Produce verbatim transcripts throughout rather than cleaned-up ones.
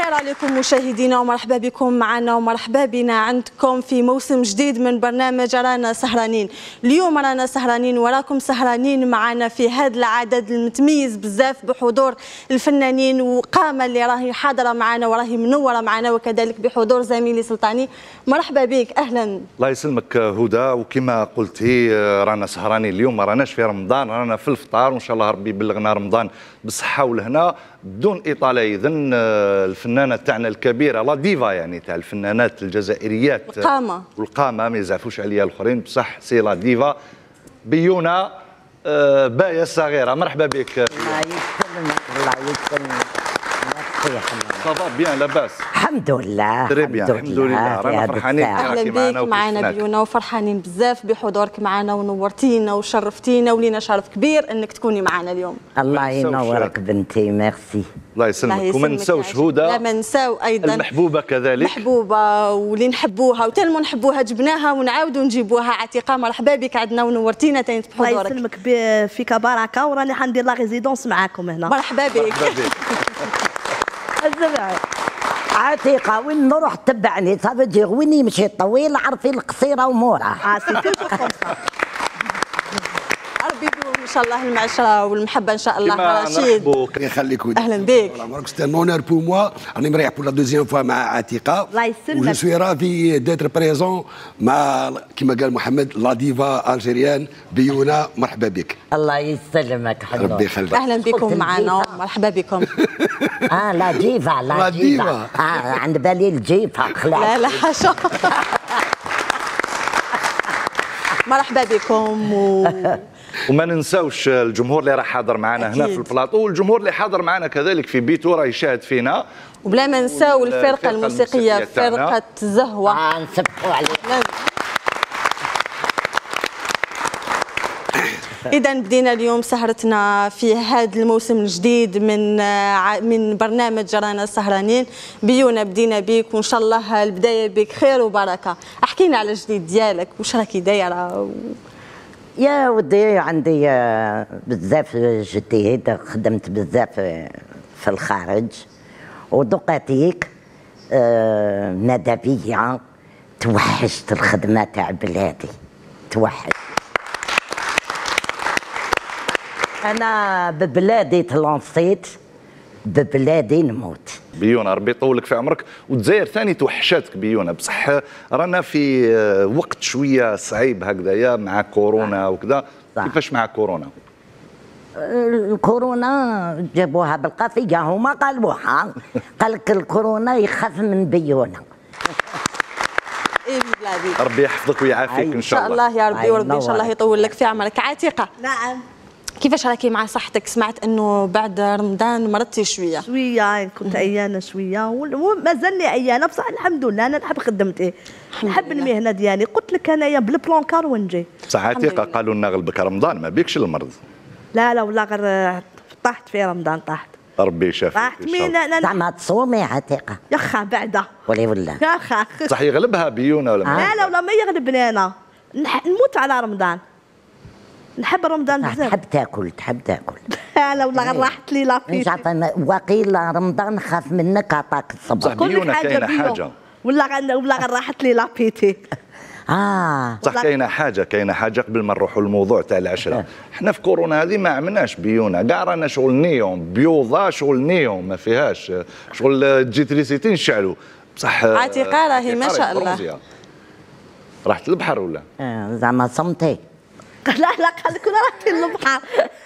الخير عليكم مشاهدينا ومرحبا بكم معنا ومرحبا بنا عندكم في موسم جديد من برنامج رانا سهرانين. اليوم رانا سهرانين وراكم سهرانين معنا في هذا العدد المتميز بزاف بحضور الفنانين وقامة اللي راهي حاضرة معنا وراهي منورة معنا، وكذلك بحضور زميلي سلطاني. مرحبا بك، أهلا. الله يسلمك هدى، وكما قلتي رانا سهرانين اليوم، ما راناش في رمضان، رانا في الفطار، وإن شاء الله ربي يبلغنا رمضان بالصحة والهنا. بدون إطالة إذن الفنانة تاعنا الكبيرة لا ديفا، يعني تاع الفنانات الجزائريات القامة والقامة ما يزعفوش عليها الآخرين، بصح سي لا ديفا بيونا باية الصغيرة. مرحبا بك. الله يسلمك الله يسلمك. صافا بيان لاباس؟ الحمد لله تري بيان الحمد لله. رانا فرحانين اهلا بك معنا بيونا، وفرحانين بزاف بحضورك معنا، ونورتينا وشرفتينا، ولينا شرف كبير انك تكوني معنا اليوم. الله ينورك بنتي، ميرسي. الله يسلمك. وما نساوش هدى، لا ما نساو ايضا المحبوبه كذلك، محبوبه واللي نحبوها وتلمو نحبوها جبناها ونعاودوا نجيبوها. عتيقه مرحبا بك عندنا ونورتينا تاني بحضورك. الله يسلمك فيك بركه، وراني حندير لا ريزيدونس معاكم هنا. مرحبا بك. عتيقة وين نروح تبعني، صافي دير وين يمشي الطويل عرفي القصيرة وموراه. اه سي توجور كوم سا. ربي يدوم ان شاء الله المعشره والمحبه ان شاء الله. رشيد يخليك اهلا بك. سيتي ان اونور بور موا، راني مريح بور لا دوزيام فوا مع عتيقة. الله يسلمك. و سوي رافي ديتر بريزون مع كما قال محمد لا ديفا الجيريان بيونا. مرحبا بك. الله يسلمك حلو. ربي يخليك. اهلا بكم معنا، مرحبا بكم. اه لا ديفا لا ديفا. اه عند بالي الجيفا. لا لا حاشا. مرحبا بكم و... وما ننساوش الجمهور اللي راه حاضر معنا هنا في البلاطو، والجمهور اللي حاضر معنا كذلك في بيتو راه يشاهد فينا. وبلا ما نساو الفرقه الموسيقيه فرقه زهوه. اه نسبحوا عليك. إذا بدينا اليوم سهرتنا في هذا الموسم الجديد من من برنامج رانا سهرانين. بيونا بدينا بك، وإن شاء الله البداية بك خير وبركة. احكينا على الجديد ديالك، واش راكي دايرة؟ و... يا ودي عندي بزاف جديد، خدمت بزاف في الخارج ودقاتيك ماذا بيا توحشت الخدمة تاع بلادي، توحشت. أنا ببلادي تلانسيت، ببلادي نموت. بيونا ربي يطولك في عمرك، والجزائر ثاني توحشاتك بيونا، بصح رانا في وقت شويه صعيب هكذايا مع كورونا وكذا. كيفاش مع كورونا؟ الكورونا جابوها بالقافيه، هما قالوها، قال لك الكورونا يخاف من بيونا. ايه بلادي. ربي يحفظك ويعافيك ان شاء الله. ان شاء الله يا ربي، وربي ان شاء الله يطول لك في عمرك. عتيقة، نعم كيفاش راكي مع صحتك؟ سمعت انه بعد رمضان مرضتي شويه. شويه كنت عيانه شويه، ومازالني عيانه، بصح الحمد لله انا نحب خدمتي، نحب المهنه ديالي. قلت لك انايا بالبلانكار ونجي. صح عتيقة، قالوا لنا غلبك رمضان ما بيكش المرض. لا لا ولا غير طحت في رمضان، طحت. ربي يشافيك. طحت مين؟ زعما تصومي عتيقة؟ يا خا بعدا ولي ولا يا خا. صح يغلبها بيونا ولا ما؟ لا لا ولا ما يغلبني انا، نموت على رمضان، نحب رمضان بزاف. تحب تاكل تحب تاكل. لا ولا غير راحت لي لابيتي. وقيل رمضان خاف منك عطاك الصبر. صح بيونا كاينه حاجه، ولا غير ولا غير راحت لي لابيتي. اه صح كاينه حاجه كاينه حاجه قبل ما نروحوا للموضوع تاع العشره. احنا في كورونا هذه ما عملناش بيونا، كاع رانا شغل نيون بيوضه، شغل نيون ما فيهاش شغل تجي تريسيتي نشعلوا. بصح عتيقة راهي ما شاء الله. رحت للبحر ولا؟ آه زعما صمتي. لا لا قال لك رحت للبحر.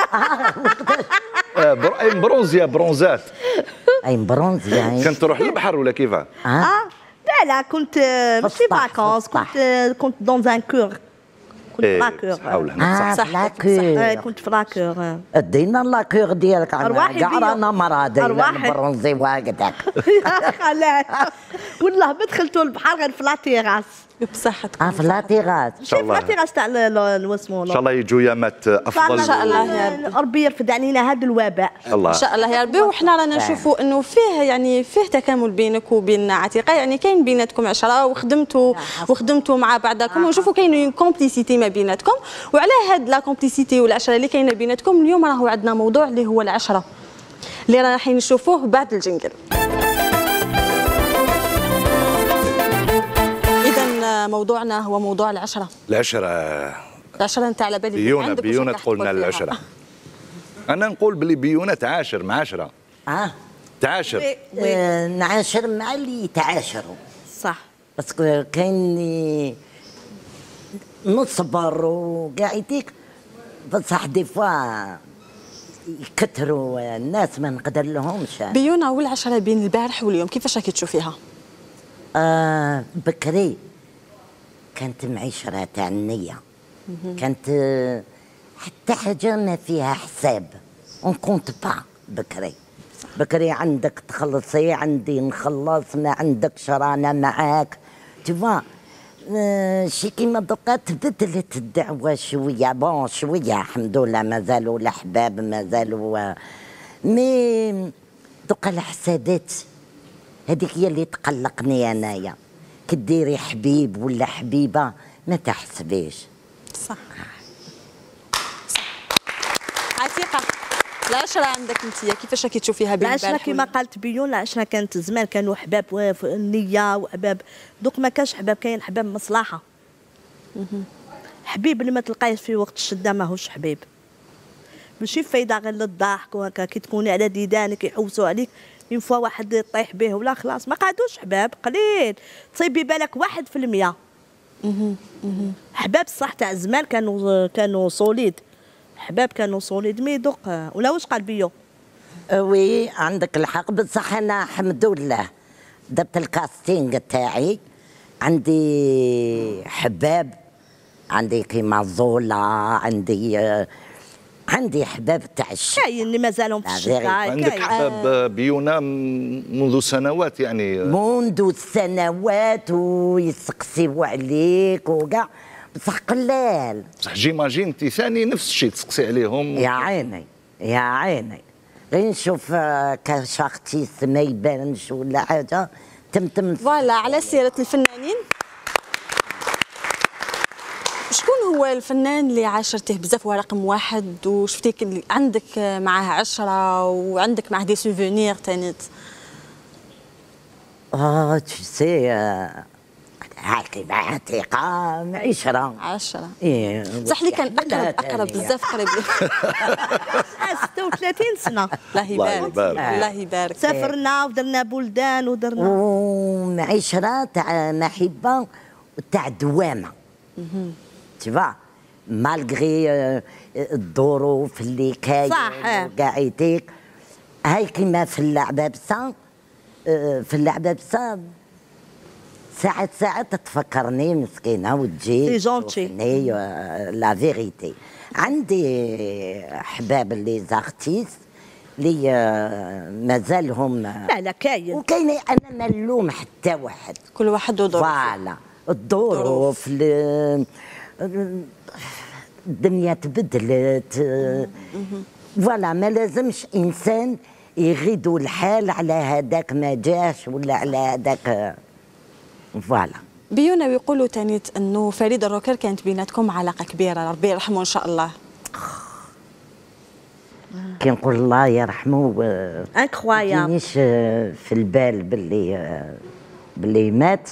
اي برونزيا برونزات. اي برونزيا. كنت تروح للبحر ولا كيفاه؟ اه لا لا كنت ماشي فاكونس، كنت كنت دون ان كور، كنت فراكور. اه فراكور. كنت فراكور. ادينا لاكور ديالك عندنا كاع رانا مرضى برونزي وهكذاك. يا خلاص والله ما دخلتوا البحر غير في لاتيراس. بصحتك. اه في لاتيراس. ان شاء الله. في لاتيراس تاع واسمو. ان شاء الله يجوا ايامات افضل. ان شاء الله يا ربي. ربي يرفد علينا هذا الوباء. الله. ان شاء الله يا ربي. وحنا رانا نشوفوا انه فيه يعني فيه تكامل بينك وبين عتيقة، يعني كاين بيناتكم عشرة وخدمتوا وخدمتوا مع بعضكم، ونشوفوا كاين كومبليسيتي ما بيناتكم. وعلى هاد لا كومبليسيتي والعشرة اللي كاينه بيناتكم اليوم راهو عندنا موضوع اللي هو العشرة اللي رانا رايحين نشوفوه بعد الجنجل. موضوعنا هو موضوع العشره. العشره العشره نتاع على بالي بيونه بيونه تقول لنا العشره. انا نقول بلي بيونه تعاشر مع عشره. اه تعاشر آه، نعاشر مع اللي يتعاشروا. صح. باسكو كاين نصبر وكاع يديك، بصح دي فوا يكثروا الناس ما نقدر لهمش. بيونه والعشره بين البارح واليوم كيفاش راكي تشوفيها؟ آه بكري كانت معيشرة تاع النية، كانت حتى حاجة ما فيها حساب، اون كونت با. بكري بكري عندك تخلصي، عندي نخلص، ما عندكش رانا معاك تفوا. آه شي كيما دوكا تبدلت الدعوة شوية، بون شوية الحمد لله مازالوا الأحباب مازالوا، مي دوكا الحسادات هذيك هي اللي تقلقني انايا. كديري حبيب ولا حبيبه ما تحسبيش. صح صح. عتيقه العشره عندك انت كيفاش راكي تشوفيها بين العشره البارح كما قالت بيون؟ العشره كانت زمان كانوا احباب في النيه واحباب، دوك ما كانش احباب، كاين احباب مصلحه. حبيب اللي ما تلقايش في وقت الشده ماهوش حبيب، ماشي فايده غير للضحك وهكا. كي تكوني على ديدانك يحوسوا عليك من فوا واحد يطيح به ولا خلاص ما قعدوش حباب، قليل تصيبي بالك واحد في المية. حباب صح تاع زمان كانوا كانوا صوليد، حباب كانوا صوليد. مي دوق ولا واش قال بيو؟ وي عندك الحق، بصح انا الحمد لله درت الكاستينغ تاعي، عندي حباب، عندي كيما زولا، عندي عندي حباب تاع الشتا. كاين اللي مازالهم في الشتا. عندك حباب بيونه منذ سنوات يعني منذ سنوات ويسقسيو عليك وكاع، بصح قلال. بصح جيماجين انت ثاني نفس الشيء تسقسي عليهم. يا عيني يا عيني، غير نشوف كشخصيس ما يبانش ولا حاجه تمتم. فوالا على سيره الفنانين، شكون هو الفنان اللي عاشرته بزاف هو رقم واحد وشفتيك اللي عندك معاه عشرة وعندك معاه دي سوفونير تانيت؟ اه تو سي هاكي مع عتيقة عشرة عشرة. ايه صح لي كان اقرب اقرب بزاف قريب لي. ستة وثلاثين سنه. الله يبارك الله يبارك. سافرنا ودرنا بلدان ودرنا ومعيشرة تاع محبة تاع دوامة. تبا مالغري الظروف اللي كاين صح كاع يديك. هاي كيما في اللعبة بصا، في اللعبة بصا ساعات ساعات تفكرني مسكينة وتجي تشوفني لا فيريتي. عندي احباب لي زارتيست اللي مازالهم لا لا كاين، وكاين انا ما نلوم حتى واحد، كل واحد وظروفه. فوالا الظروف الدنيا تبدلت. فوالا ما لازمش انسان يغيدوا الحال على هذاك ما جاش ولا على هذاك. فوالا بيونا ويقولوا تانيت انه فريد الروكر كانت بيناتكم علاقه كبيره، ربي يرحمه ان شاء الله. كي نقول الله يرحمه انكرويابل، مانيش في البال باللي باللي مات.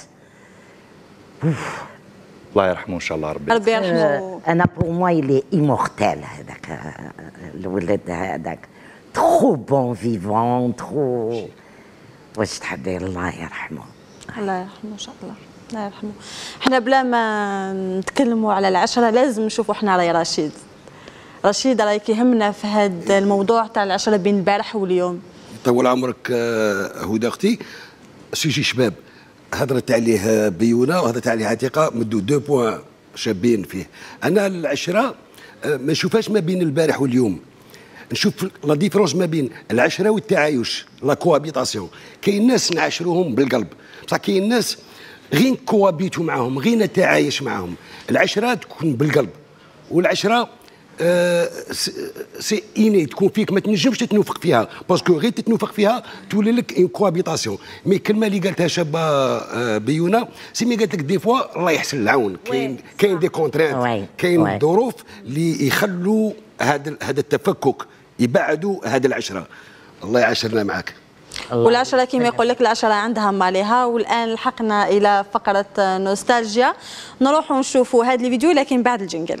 الله يرحمه ان شاء الله ربي ربي يرحمه. انا بور موا يلي ايمورتال هذاك الولد هذاك، ترو بون فيفون ترو. واش تحبي الله يرحمه. الله يرحمه ان شاء الله الله يرحمه. احنا بلا ما نتكلموا على العشره لازم نشوفوا احنا راي رشيد. رشيد راهي كيهمنا في هذا الموضوع تاع العشره بين البارح واليوم. طول عمرك هدى اختي، سوجي شباب هضرت عليه بيونه وهضرت عليه عتيقه، مدوا دو بوان شابين فيه. انا العشره ما نشوفهاش ما بين البارح واليوم، نشوف لا ديفرونس ما بين العشره والتعايش، لا كوابيتاسيون. كاين ناس نعاشروهم بالقلب، بصح كاين ناس غير كوابيتو معاهم، غير نتعايش معاهم. العشره تكون بالقلب، والعشره آه سي إني تكون فيك، ما تنجمش تتنوفق فيها، باسكو غير تتنوفق فيها تولي لك اون كوابيتاسيون. مي الكلمه اللي قالتها شابه آه بيونه، سي مي قالت لك دي فوا الله يحسن العون، كاين كاين دي كونترانت، كاين الظروف اللي يخلوا هذا هذا التفكك، يبعدوا هذه العشره. الله يعاشرنا معك. والعشرة كما يقول لك العشرة عندها مالها. والآن لحقنا إلى فقرة نوستالجيا، نروح ونشوفوا هذا الفيديو لكن بعد الجنجل.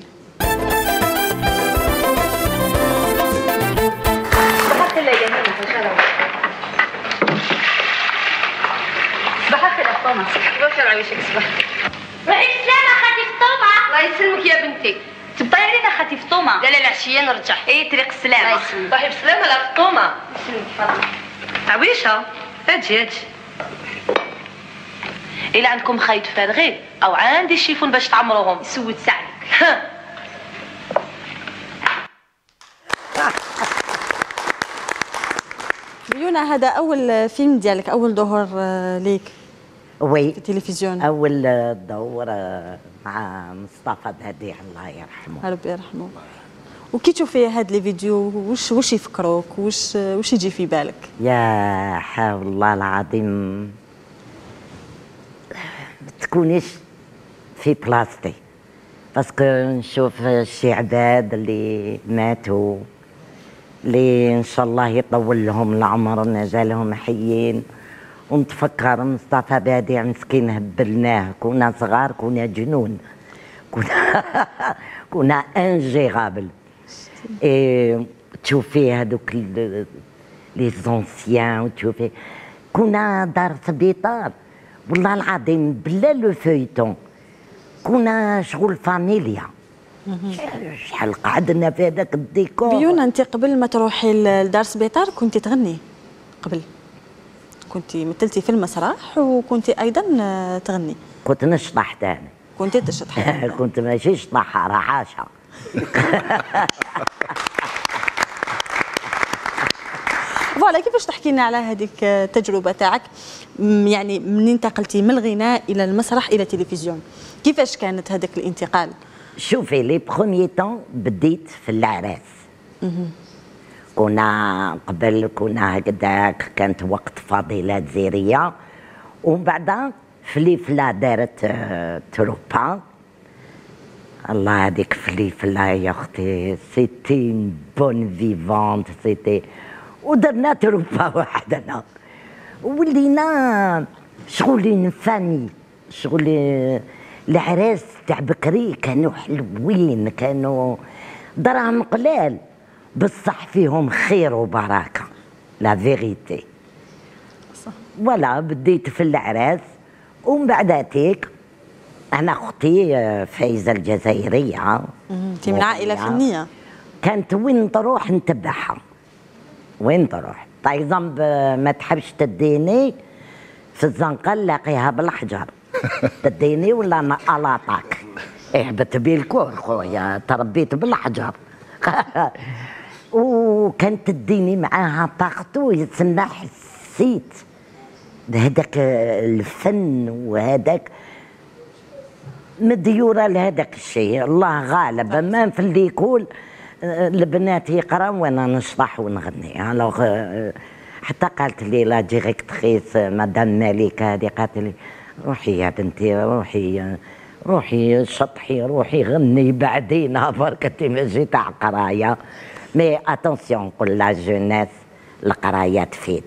صباح الخير يا جميل، ان شاء الله. صباح الخير يا فاطمه. كيفاش عايشك صباح؟ وعليك السلامة خالتي فطومة. الله يسلمك يا بنتي. تبطي علينا خالتي فطومه. لا لا العشيه نرجع. اي طريق السلامه. الله يسلمك. طيب بسلامه لا فطومه. يسلمك فاطمه. عويشه اجي اجي. إلا عندكم خيط فارغين أو عندي شيفون باش تعمروهم سود سعدك. بيونا هذا أول فيلم ديالك، أول ظهور ليك وي في التلفزيون؟ أول ظهور مع مصطفى بهدي الله يرحمه. ربي يرحمه. وكي تشوفي هاد لي فيديو واش واش يفكروك، واش واش يجي في بالك؟ يا حول الله العظيم ما تكونيش في بلاصتي، باسكو نشوف شي عباد اللي ماتوا اللي ان شاء الله يطول لهم العمر مازالهم حيين، ونتفكر مصطفى بادع مسكين هبلناه، كنا صغار كنا جنون، كنا كنا انجيغابل. اي تشوفي هذوك لي زونسيان وتشوفي كنا دار سبيطار والله العظيم بلا لو فيتون، كنا شغل فاميليا. شحال قعدنا في هذاك الديكور. بيونا انت قبل ما تروحي لدار سبيطار كنتي تغني؟ قبل كنتي مثلتي في المسرح وكنتي ايضا تغني؟ كنت نشطح تاني. كنتي تشطحي؟ كنت ماشي شطحه رعاشه. فوالا، كيفاش تحكي لنا على هذيك التجربه تاعك، يعني منين انتقلتي من الغناء الى المسرح الى التلفزيون، كيفاش كانت هذاك الانتقال؟ شوفي لي بروميي طون بديت في العراس. كنا قبل كنا هكذاك كانت وقت فضيلات زيريه، ومن بعد فليفله دارت تروبا. الله هذيك فليفله يا اختي سيتي بون فيفونت سيتي، ودرنا تروبا وحدنا ولينا شغلين فامي. شغل العراس تاع بكري كانوا حلوين، كانوا دراهم قلال بصح فيهم خير وبركه، لا فيغيتي. ولا بديت في العراس، ومن بعد تيك انا اختي فايزه الجزائريه. انت من عائله فنيه؟ كانت وين تروح نتبعها، وين تروح طيزم ما تحبش تديني في الزنقه نلاقيها بالحجر. تديني ولا انا الاطاك. اهبط بي الكور خويا، تربيت بالحجر. وكانت تديني معاها باغتو، يتسمى حسيت بهذاك الفن وهذاك مديوره لهذاك الشيء. الله غالب، ما في اللي يقول البنات يقراو وانا نشطح ونغني. الوغ حتى قالت لي لا ديريكتريس مدام مالكه هذه، قالت لي روحي يا بنتي روحي روحي شطحي روحي غني بعدين برك انت ماشي تاع قرايه. مي اتونسيون نقول لا جونيس القرايه تفيد.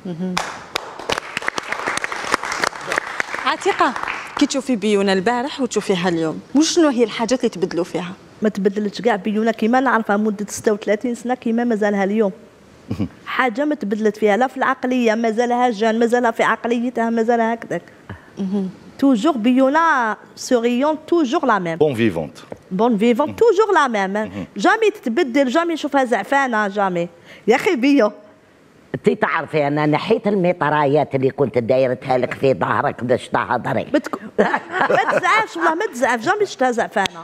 عتيقه، كي تشوفي بيونا البارح وتشوفيها اليوم، وشنو هي الحاجات اللي تبدلوا فيها؟ ما تبدلتش كاع بيونا كيما نعرفها مده ستة وثلاثين سنه كيما مازالها اليوم. حاجه ما تبدلت فيها لا في العقليه، مازالها جان، مازالها في عقليتها، مازالها هكذاك. توجور بيونا سوريون، توجور لا ميم. بون فيفونت. بون فيفونت، توجور لا ميم. جامي تتبدل، جامي نشوفها زعفانه، جامي. يا اخي بيو انت تعرفي انا نحيت الميطرايات اللي كنت دايرتها لك في ظهرك باش تهضري. بتك... ما تزعفش والله، ما تزعف، جامي شفتها زعفانه.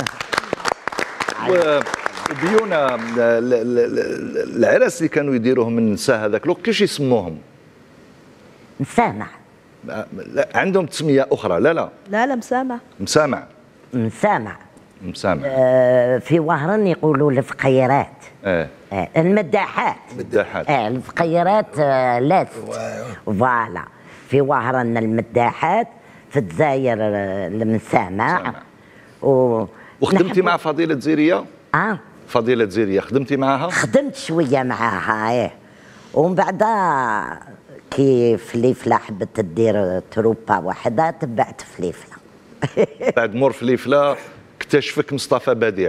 وبيونا العراس اللي كانوا يديروهم من النساء هذاك الوقت كيفاش يسموهم؟ مسامع. لا عندهم تسميه اخرى. لا لا لا لا مسامع. مسامع. مسامع. مسامع. آه في وهران يقولوا الفقيرات. اه, آه المداحات. مداحات. اه الفقيرات آه لاست. فوالا في وهران المداحات، في الجزائر المسامع. و... وخدمتي مع فضيلة زيرية؟ اه فضيلة زيرية خدمتي معها؟ خدمت شوية معاها ايه، ومن بعد كي فليفله حبت تدير تروبا وحده تبعت فليفله. بعد مور فليفله اكتشفك مصطفى بديع.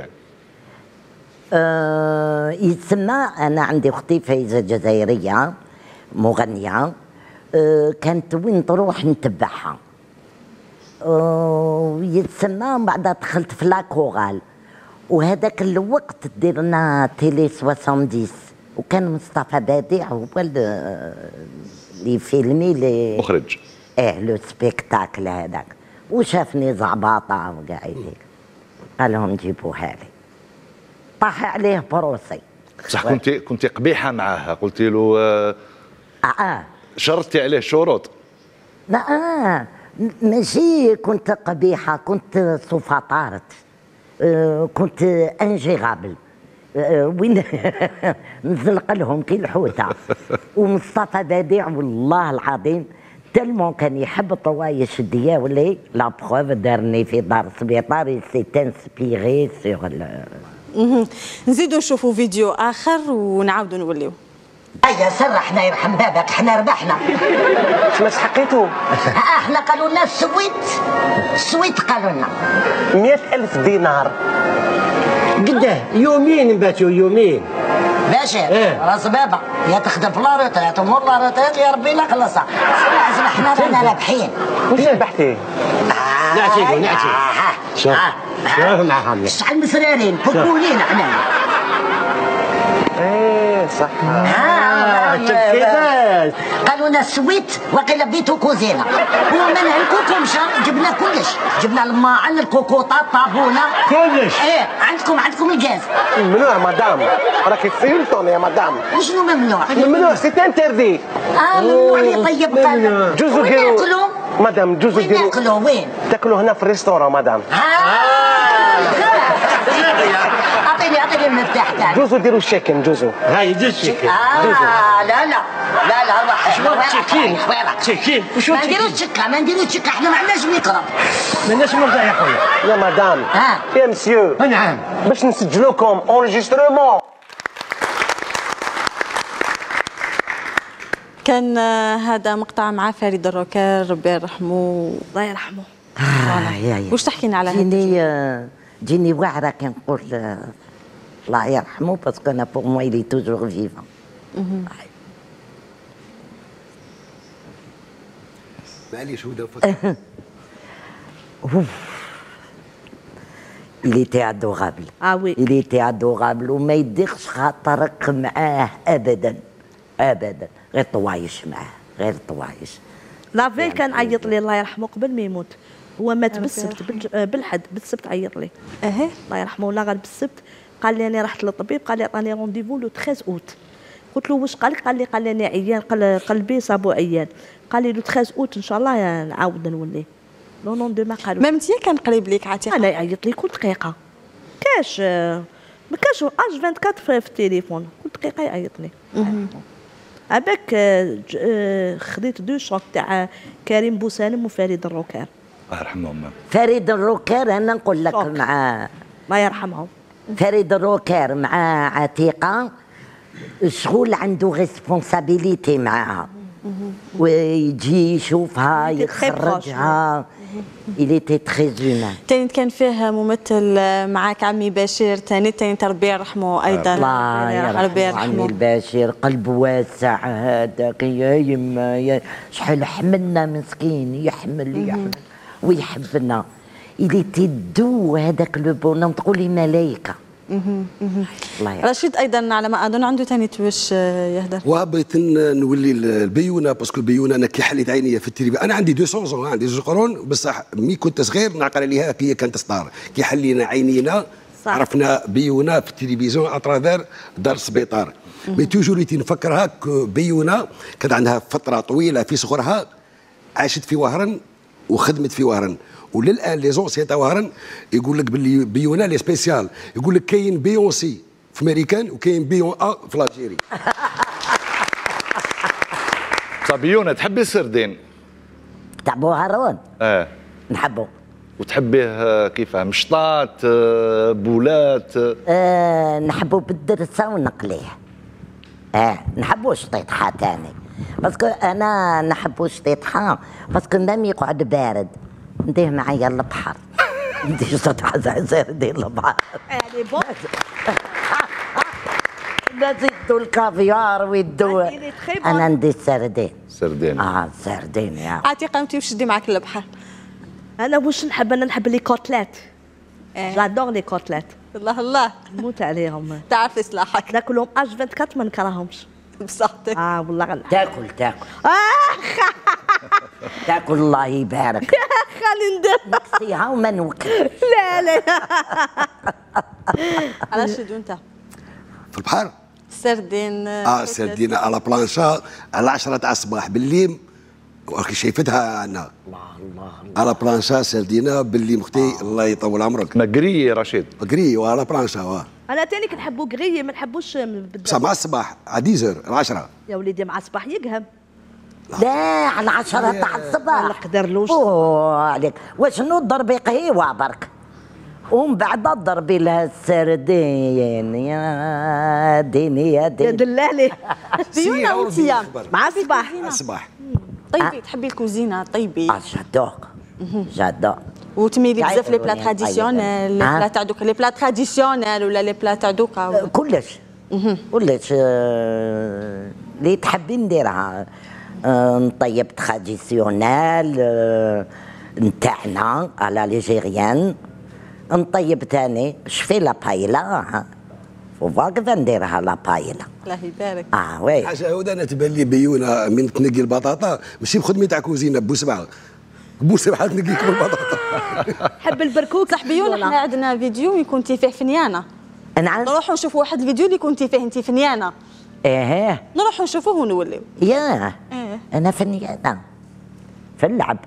أه يتسمى انا عندي اختي فايزه جزائريه مغنيه، أه كانت وين تروح نتبعها. أه يتسمى من بعد دخلت في لاكورال، وهذاك الوقت ديرنا تيلي سبعين وكان مصطفى بديع هو اللي فيلمي لي مخرج. ايه لو سبيكتاكل هذاك، وشافني زعباطه وكاع هذيك قال لهم جيبوها لي، طاح عليه بروسي. بصح كنت كنت قبيحه معاه، قلتي له آه اه شرطتي عليه شروط. لا آه ماشي كنت قبيحه، كنت سوفاطارت، آه كنت انجيغابل، آه وين نزلق لهم كي الحوته. ومصطفى بديع والله العظيم تلمون كان يحب الطوايش ديالي، لا بروف دارني في دار سبيطار سي انسبيغي سيغ. نزيدو نشوفوا فيديو اخر ونعاودوا نوليو. ايا سر حنا يرحم بابك حنا ربحنا. شنو حقيتو؟ احنا قالوا لنا السويت السويت قالوا لنا مئة ألف دينار. قداه يومين نباتوا يومين باشا. إيه؟ راس بابا يا تخدم في لاريط يا تمر لاريط يا ربي لا خلصها. لازم احنا رانا رابحين. واش ربحتي؟ نعتيقوا نعتيقوا شوف شوف معاهم شحال مسرارين كبولين حنا. ايه صح. كيفاش قالوا لنا السويت وقيلا بيتو كوزينه، ومن الكوكو مشى جبنا كلش، جبنا الماعن الكوكوطه الطابونه كلش. ايه عندكم عندكم الغاز. ممنوع مدام، راكي تسيلتون يا مدام. وشنو ممنوع؟ ممنوع سي انتردي. اه ممنوع لي. طيب قال جوزو وين ديرو ناكلوا؟ مدام جوزو وين ديرو ناكلوا وين؟ تاكلوا هنا في الريستوران مدام. اعطيني اعطيني المفتاح تاعي. جوزو ديروا الشيكن جوزو. هاي جوز شيكين. اه لا لا لا لا روح شنو شيكين؟ شيكين وشو ما نديروش شكه ما نديروش شكه احنا ما عندناش ميكرو. مالناش مرضى يا خويا. يا مدام ها يا مسيو نعم باش نسجلوكم اونجسترومون. كان هذا مقطع مع فريد الروكار ربي يرحمه. الله يرحمه. آه يا يا واش تحكينا على هذا؟ جيني جيني واعره كي نقول الله يرحمه باسكو انا بور موا إلي توجور فيفون. معليش هدى إلي تي ادوغابل. اه وي إلي تي ادوغابل وما يديخش خاطرك معاه ابدا ابدا، غير طوايش معاه غير طوايش. لافي كان عيط لي الله يرحمه قبل ما يموت، هو مات بالسبت بالحد بالسبت عيط لي. اها الله يرحمه ولا غير بالسبت قال لي انا رحت للطبيب قال لي عطاني رونديفو لو ثلاثة اوت. قلت له واش قال لك؟ قال لي قال لي انا عيان قال قلبي صابو عيان. قال لي لو ثلاثة اوت ان شاء الله نعاود نولي. لو نون دو ما قالوا مامتي كان قريب ليك عتيقه؟ انا يعيط لي كل دقيقه كاش ما كاش اش أربعة وعشرين في, في التليفون كل دقيقه يعيط لي. عباك خديت دو شوك تاع كريم بوسالم وفريد الروكار الله يرحمهم. فريد الروكار انا نقول لك شوك. مع الله يرحمهم فريد الروكار مع عتيقه شغل عنده ريسبونسابيليتي معاها، ويجي يشوفها يخرجها. إلي تي تري هيومان. تاني كان فيه ممثل معاك عمي بشير تاني تاني ربي يرحمه ايضا. الله ربي يرحمه عمي يرحمه. البشير قلب واسع هذاك يا يما يا شحال حملنا مسكين يحمل يحمل ويحبنا. إلي تي دو هذاك لو بونوم تقولي ملايكه. الله يرحمه. رشيد ايضا على ما اظن عنده ثاني توش يهدر. وبغيت نولي البيونه باسكو البيونه انا كي حليت عينيا في التلفزيون انا عندي مئتين سنه عندي زوج قرون بصح مي كنت صغير نعقل عليها كي كانت ستار كي حلينا عينينا صح. عرفنا بيونه في التلفزيون اترافير دار السبيطار. مي توجور نفكرها بيونه كانت عندها فتره طويله في صغرها عاشت في وهران وخدمت في وهران، وللان لي زونسيان تاع وهران يقول لك باللي بيونا لي سبيسيال، يقول لك كاين بيونسي في امريكان وكاين بيون ا في الجيري. صبيونه تحبي السردين؟ تاع بو هارون؟ اه نحبو. وتحبيه كيفاه مشطات بولات؟ آه نحبو بالدرسه ونقليه. اه نحبوا الشطيطحه تاني باسكو انا نحبوا الشطيطحه باسكو مام يقعد بارد نديه معايا البحر نديه شطيطحه زعزع نديه البحر يعني بون الناس يدوا الكافيار ويدوا انا ندي السردين سردين اه سردين يا عتيقه انت وش دي معك البحر؟ انا واش نحب انا نحب لي كوتلات جادور لي كوتلات الله الله نموت عليهم تعرف اصلاحك ناكلهم اش أربعة وعشرين ما نكرهمش بصحتك. اه والله غنحب تاكل تاكل تاكل الله يبارك خلي ندير نقصيها وما نوكل لا لا على شدو انت في البحر سردين اه سردين على بلانشا على عشرة تاع الصباح بالليل وراكي شايفتها انا الله الله على بلانشا سردينه بالليل اختي الله يطول عمرك مقري رشيد قري وعلى بلانشا واه انا تاني كنحبو قريه ما نحبوش بصح مع الصباح على عشرة العشرة يا وليدي مع الصباح يقهم لا على عشرة تاع الصباح ما نقدرلوش اوه عليك وشنو تضربي قهيوه برك ومن بعد تضربي لها السردين يا ديني يا يا ديني دلالي بيونا وانتيا مع الصباح الصباح طيبي تحبي الكوزينه طيبي اه جادور جادور وتميلي بزاف لي بلا طيب. تراديسيونيل لي آه. بلا تاع دوكا لي بلا تراديسيونيل ولا لي بلا تاع دوكا كلش كلش آه، اللي تحبي نديرها آه، نطيب تراديسيونيل آه، نتاعنا على ليجيريان نطيب تاني شفي لا بايلا وفاكفا نديرها لا بايلا الله يبارك. اه وي حاجه هود انا تبان لي بيونه من تنقي البطاطا ماشي بخدمه تاع كوزينه بوسبعه بوسبعه تنقي لكم البطاطا حب البركوك صح بيونا حنا عندنا فيديو كنتي فيه فنيانه نعم نروحوا نشوفوا واحد الفيديو اللي كنتي فيه انت فنيانه ايه نروحوا نشوفوه ونوليو. ياه إيه. انا فنيانه في اللعب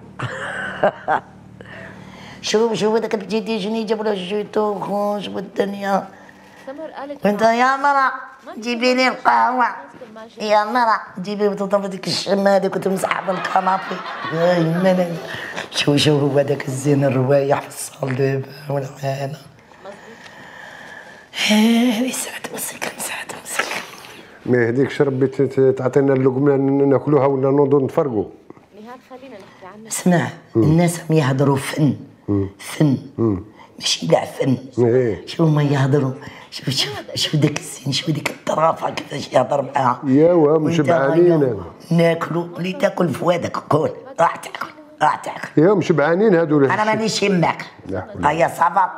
شوف شوف هذاك الجديد جني جاب له الجيتو خوش والدنيا وانت يا مرا جيبي لي القهوه يا مرا جيبي بطاطا ديك الشمه هذيك وتمسح بالكنابي يا يما شوف شوف هو هذاك الزين الروايح في الصال دابا والعانه هذه ساعه مسك ساعه مسك ما هذيك ربي تعطينا اللقمه ناكلوها ولا نوضوا نتفرقوا. اسمع الناس هم يهضروا فن فن ماشي كاع فن شوف ما يهضروا شوف شوف شوف داك الزين شوف ديك الطرافه كيفاش يهضر معاها ياوا مشبعانين ناكلوا اللي تاكل فوادك كل راح تاكل راح تاكل يا مشبعانين هادو انا مانيش يماك هيا صافا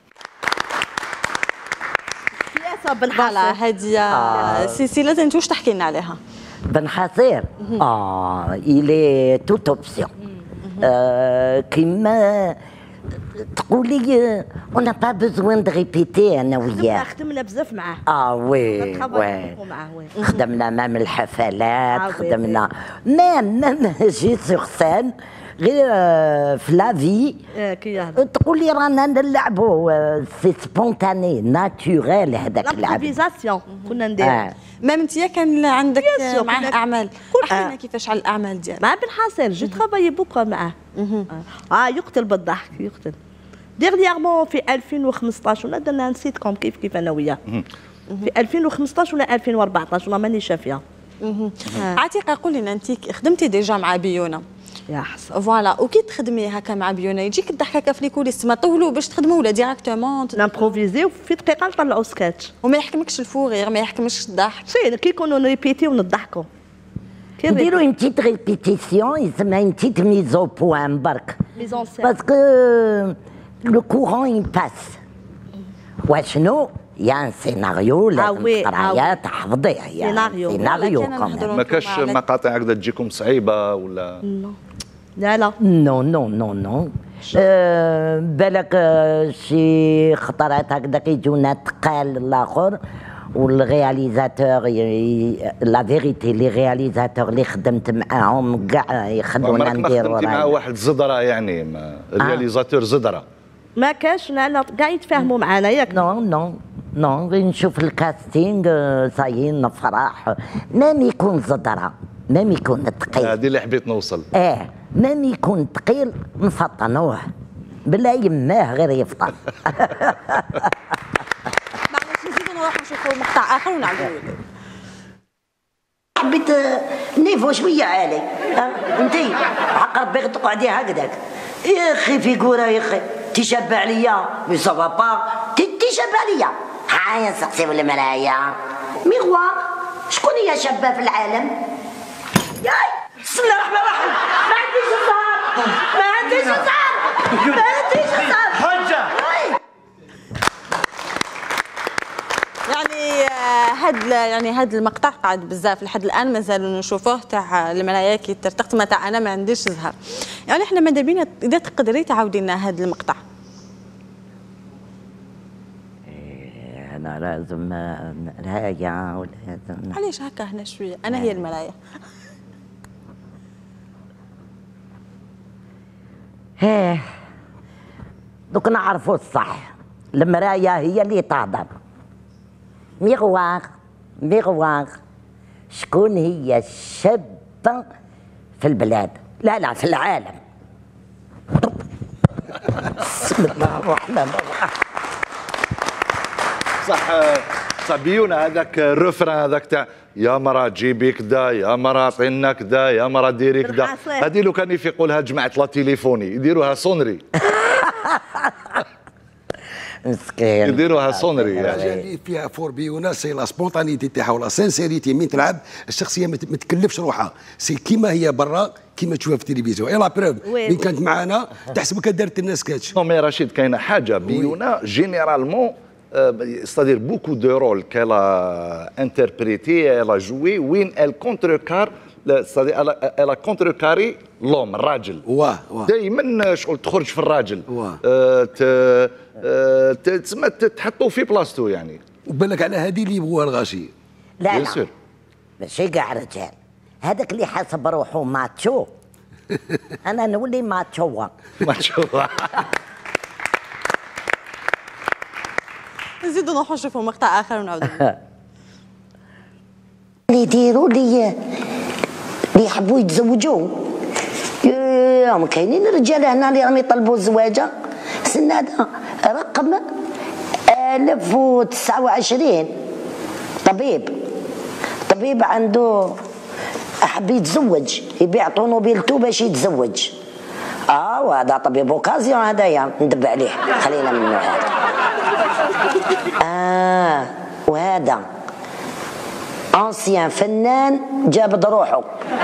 فوالا هذه سلسله انت واش تحكي لنا عليها؟ بن حصير اه الي توت اوبسيون كيما تقولي اون با بوزوان دو ريبيتي انا وياه خدمنا بزاف معاه اه وي وي خدمنا مام الحفلات خدمنا مام مام جي سوغ سين غير في لافي تقولي رانا نلعبوا سي سبونتاني ناتوريل هذاك اللعب لامبروفيزاسيون كنا ندير مام انت كان عندك معاه اعمال حكينا كيفاش على الاعمال ديالك مع بن حسن جو ترافايي بوكو معاه اه يقتل بالضحك يقتل ديرنييرمون في ألفين وخمسطاش ولا درنا نسيت كوم كيف كيف انا وياه في ألفين وخمسطاش ولا ألفين وأربعطاش والله ماني شافيه. عتيقه قولي لنا انت خدمتي ديجا مع بيونا يا حسن فوالا وكي تخدمي هكا مع بيونا يجيك الضحك هكا في ليكوليس ما طولوا باش تخدموا ولا ديراكتومون نامبروفيزيو في دقيقه نطلعوا سكاتش وما يحكمكش الفوغير ما يحكمكش الضحك سي كي يكونوا نريبيتيو ونضحكوا نديرو اون تيت ريبيتيسيون يسمى اون تيت ميزو بوان برك ميزون سين باسكو لو كورون يباس واشنو يا ان سيناريو لازم تقرايا تحفظيه سيناريو سيناريو ما كاش مقاطع هكذا تجيكم صعيبه ولا لا لا نو نو نو نو أه بالك شي خطرات هكذاك يجونا تقال الاخر والرياليزاتور لا فيريتي لي رياليزاتور اللي خدمت معاهم كاع يخلونا نديروا خدمتي مع واحد زدره يعني رياليزاتور زدره ما كاش لا كاع يتفاهموا معنا ياك نو نو نو غير نشوف الكاستينغ صايي نفرح مام يكون زدره مام يكون ثقيل هذه اللي حبيت نوصل اه مام يكون ثقيل نفطنوه بلا يماه غير يفطن معليش نزيدو نروحو نشوفو مقطع اخر ونعاودو حبيت نيفو شويه عالي. انتي حق ربي تقعدي هكذاك. يا اخي فيكوره يا اخي تشبع عليا مي سافا با تشبع عليا. هايا نسقسيو المرايا ميغوار شكون هي شابه في العالم؟ ياي بسم الله الرحمن الرحيم. ما عنديش الزهر ما عنديش الزهر ما عنديش الزهر حجه. يعني هاد يعني هاد المقطع قاعد بزاف لحد الان مازالوا نشوفوه تاع المرايا كي ترتقط تاع انا ما عنديش زهر. يعني احنا ماذا بينا اذا تقدري تعاودي لنا هاد المقطع. انا لازم مرايا ولازم. علاش هكا هنا شويه انا هي المرايا. ايه دوك نعرفوا الصح. المرايا هي اللي تهضر. ميغوار ميغوار شكون هي الشابة في البلاد؟ لا لا في العالم. بسم الله الرحمن الرحيم. صح صح بيونا هذاك الرفران هذاك تاع يا مرا جيبي كدا يا مرا عطينا كدا يا مرا ديري كدا. هذه لو كان يفيقوا جماعه لا تيليفوني يديروها صونري. مسكين يديروها صونري. الحاجه اللي فيها فور بيونا سي لا سبونتانيتي تاعها ولا سانسيريتي. من تلعب الشخصيه ما تكلفش روحها سي كيما هي برا كيما تشوفها في التلفزيون. اي لا بروف من كانت معانا تحسبك دارت الناس كاتش. نو مي رشيد كاينه حاجه بيونا جينيرالمون c'est-à-dire beaucoup de rôles qu'elle a interprété, elle a joué, وين elle contrecarre, c'est-à-dire elle a, elle a contrecarré l'homme, الراجل. واه واه دائما شغل تخرج في الراجل. واه آه تسمى تحطوا في بلاصتو يعني. وبالك على هذه اللي يبغوها الغاشي. لا لا ماشي كاع رجال. هذاك اللي حاسب روحه ماتشو انا نولي ماتشو. ماتشو. نزيدوا نروحوا نشوفوا مقطع اخر ونعاودوا. اللي يديروا لي اللي يحبوا يتزوجوا ياهم كاينين رجال هنا اللي راهم يطلبوا الزواجه. سن هذا رقم ألف وتسعة وعشرين. طبيب طبيب عنده حب يتزوج يبيع طوموبيلتو باش يتزوج. اه وهذا طبيب اوكازيون هذايا ندب عليه خلينا منه هذا. اه وهذا انسيان فنان جاب روحه.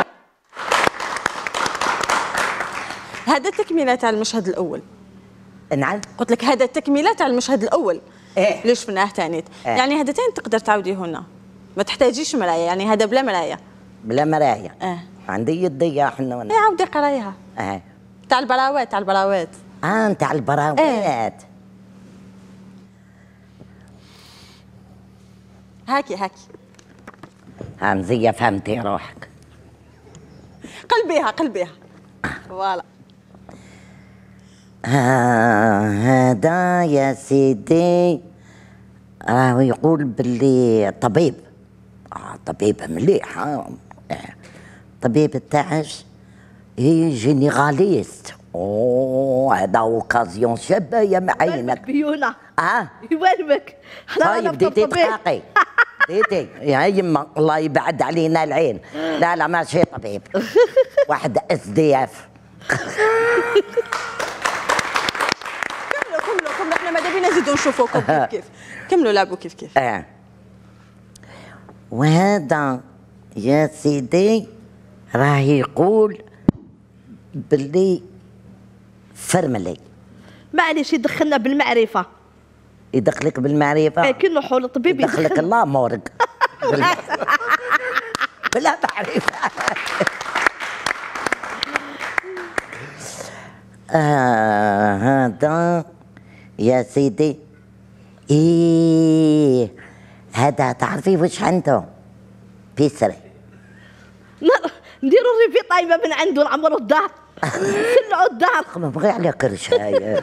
هذا تكمله تاع المشهد الاول. نعم قلت لك هذا تكمله تاع المشهد الاول. ايه ليش شفناه ثاني. إيه؟ يعني هذا تاني تقدر تعاوديه هنا ما تحتاجيش مرايه. يعني هذا بلا مرايه. بلا مرايه. اه عندي يدي احنا ايه عاودي قرايها. اه تاع البراوات تاع البراوات. اه نتاع البراوات. ايه. هاكي هاكي ها مزيه فهمتي روحك. قلبيها قلبيها فوالا. آه هذا يا سيدي راهو يقول باللي طبيب. آه طبيب مليح. آه طبيب تاعش هي جينيراليست. اوه هذا اوكازيون شابه يا معينك. بيونا اه يوالمك. طيب ديتي دقاقي ديتي يا يما الله يبعد علينا العين. لا لا ماشي طبيب واحد اس دي اف. كملوا كملوا كملوا احنا ماذا بينا نزيدوا نشوفوكم كيف كيف. كملوا لعبوا كيف كيف. اه وهذا يا سيدي راه يقول باللي فرملي. معليش يدخلنا بالمعرفه. يدخلك بالمعرفه. ايه كي نروحوا للطبيب يدخلك الله مورق. بلا معرفه. آه هذا يا سيدي ايه هذا تعرفي وش عنده؟ بيسري. نديروا ريفي طايبه من عنده نعمروا الدار. نسلعوا الدار. ما بغي على كرشايه.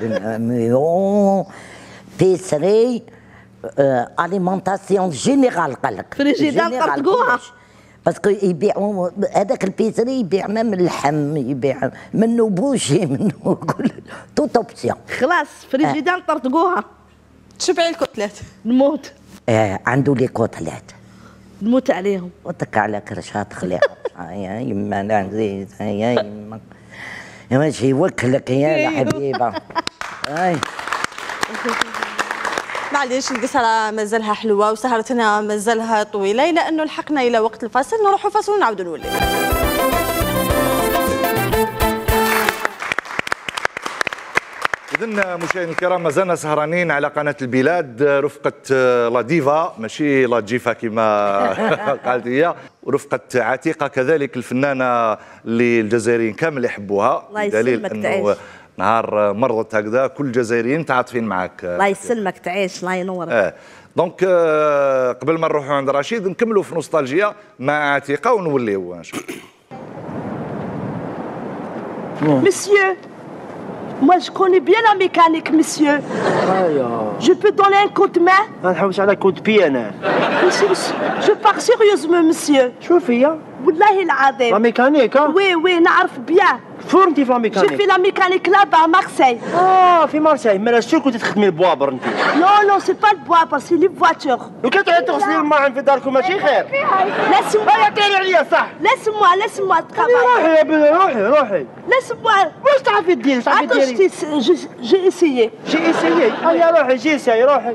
بيسري اليمونتاسيون جينيرال قال لك. فريجيدان طرطقوها. باسكو يبيعوا هذاك البيسري يبيع من اللحم يبيع منه بوشي منه كل توت اوبسيون. خلاص فريجيدان طرطقوها. تشبعي الكتلات. نموت. آه عنده لي كوتلات. نموت عليهم. وتك على كرشات خليها يا يما لا نزيد يا يما يا ماشي يوكلك يا الحبيبه. اي معليش القصرة مازالها حلوة وسهرتنا مازالها طويلة، إلى أنه لحقنا إلى وقت الفاصل. نروحوا فاصل ونعاودوا نولي. إذن مشاهدينا الكرام مازلنا سهرانين على قناة البلاد رفقة لا ديفا ماشي لا جيفا كما قالت هي، ورفقة عتيقة كذلك الفنانة اللي الجزائريين كامل يحبوها، بدليل أنه نهار مرضت هكذا كل الجزائريين متعاطفين معك. الله يسلمك تعيش الله ينورك. اه دونك قبل ما نروحوا عند رشيد نكملوا في نوستالجيا مع عتيقة ونوليو ان شاء الله. Monsieur, moi je connais bien la mécanique, monsieur. Je peux donner un coup de main? نحوس على كود بي انا. Je parle sérieusement, monsieur. شوفي يا والله العظيم. لا ميكانيك ها؟ وي وي نعرف بيان. فور انت في لا ميكانيك؟ J'ai fait la mécanique là-bas à Marseille. اه في مارسيل، مالا سور كنت تخدمي البوابر انت. Non non c'est pas le bois, c'est les voitures. لو كان تعود تغسلي الماعن في داركم ماشي خير. Laisse-moi. هيا كاين عليا صح. Laisse-moi laisse-moi travailler. روحي يا بني روحي روحي. Laisse-moi. واش تعرفي ديري؟ واش تعرفي ديري؟ Attends, j'ai essayé. جي اسيي. هيا روحي جي اسيي روحي.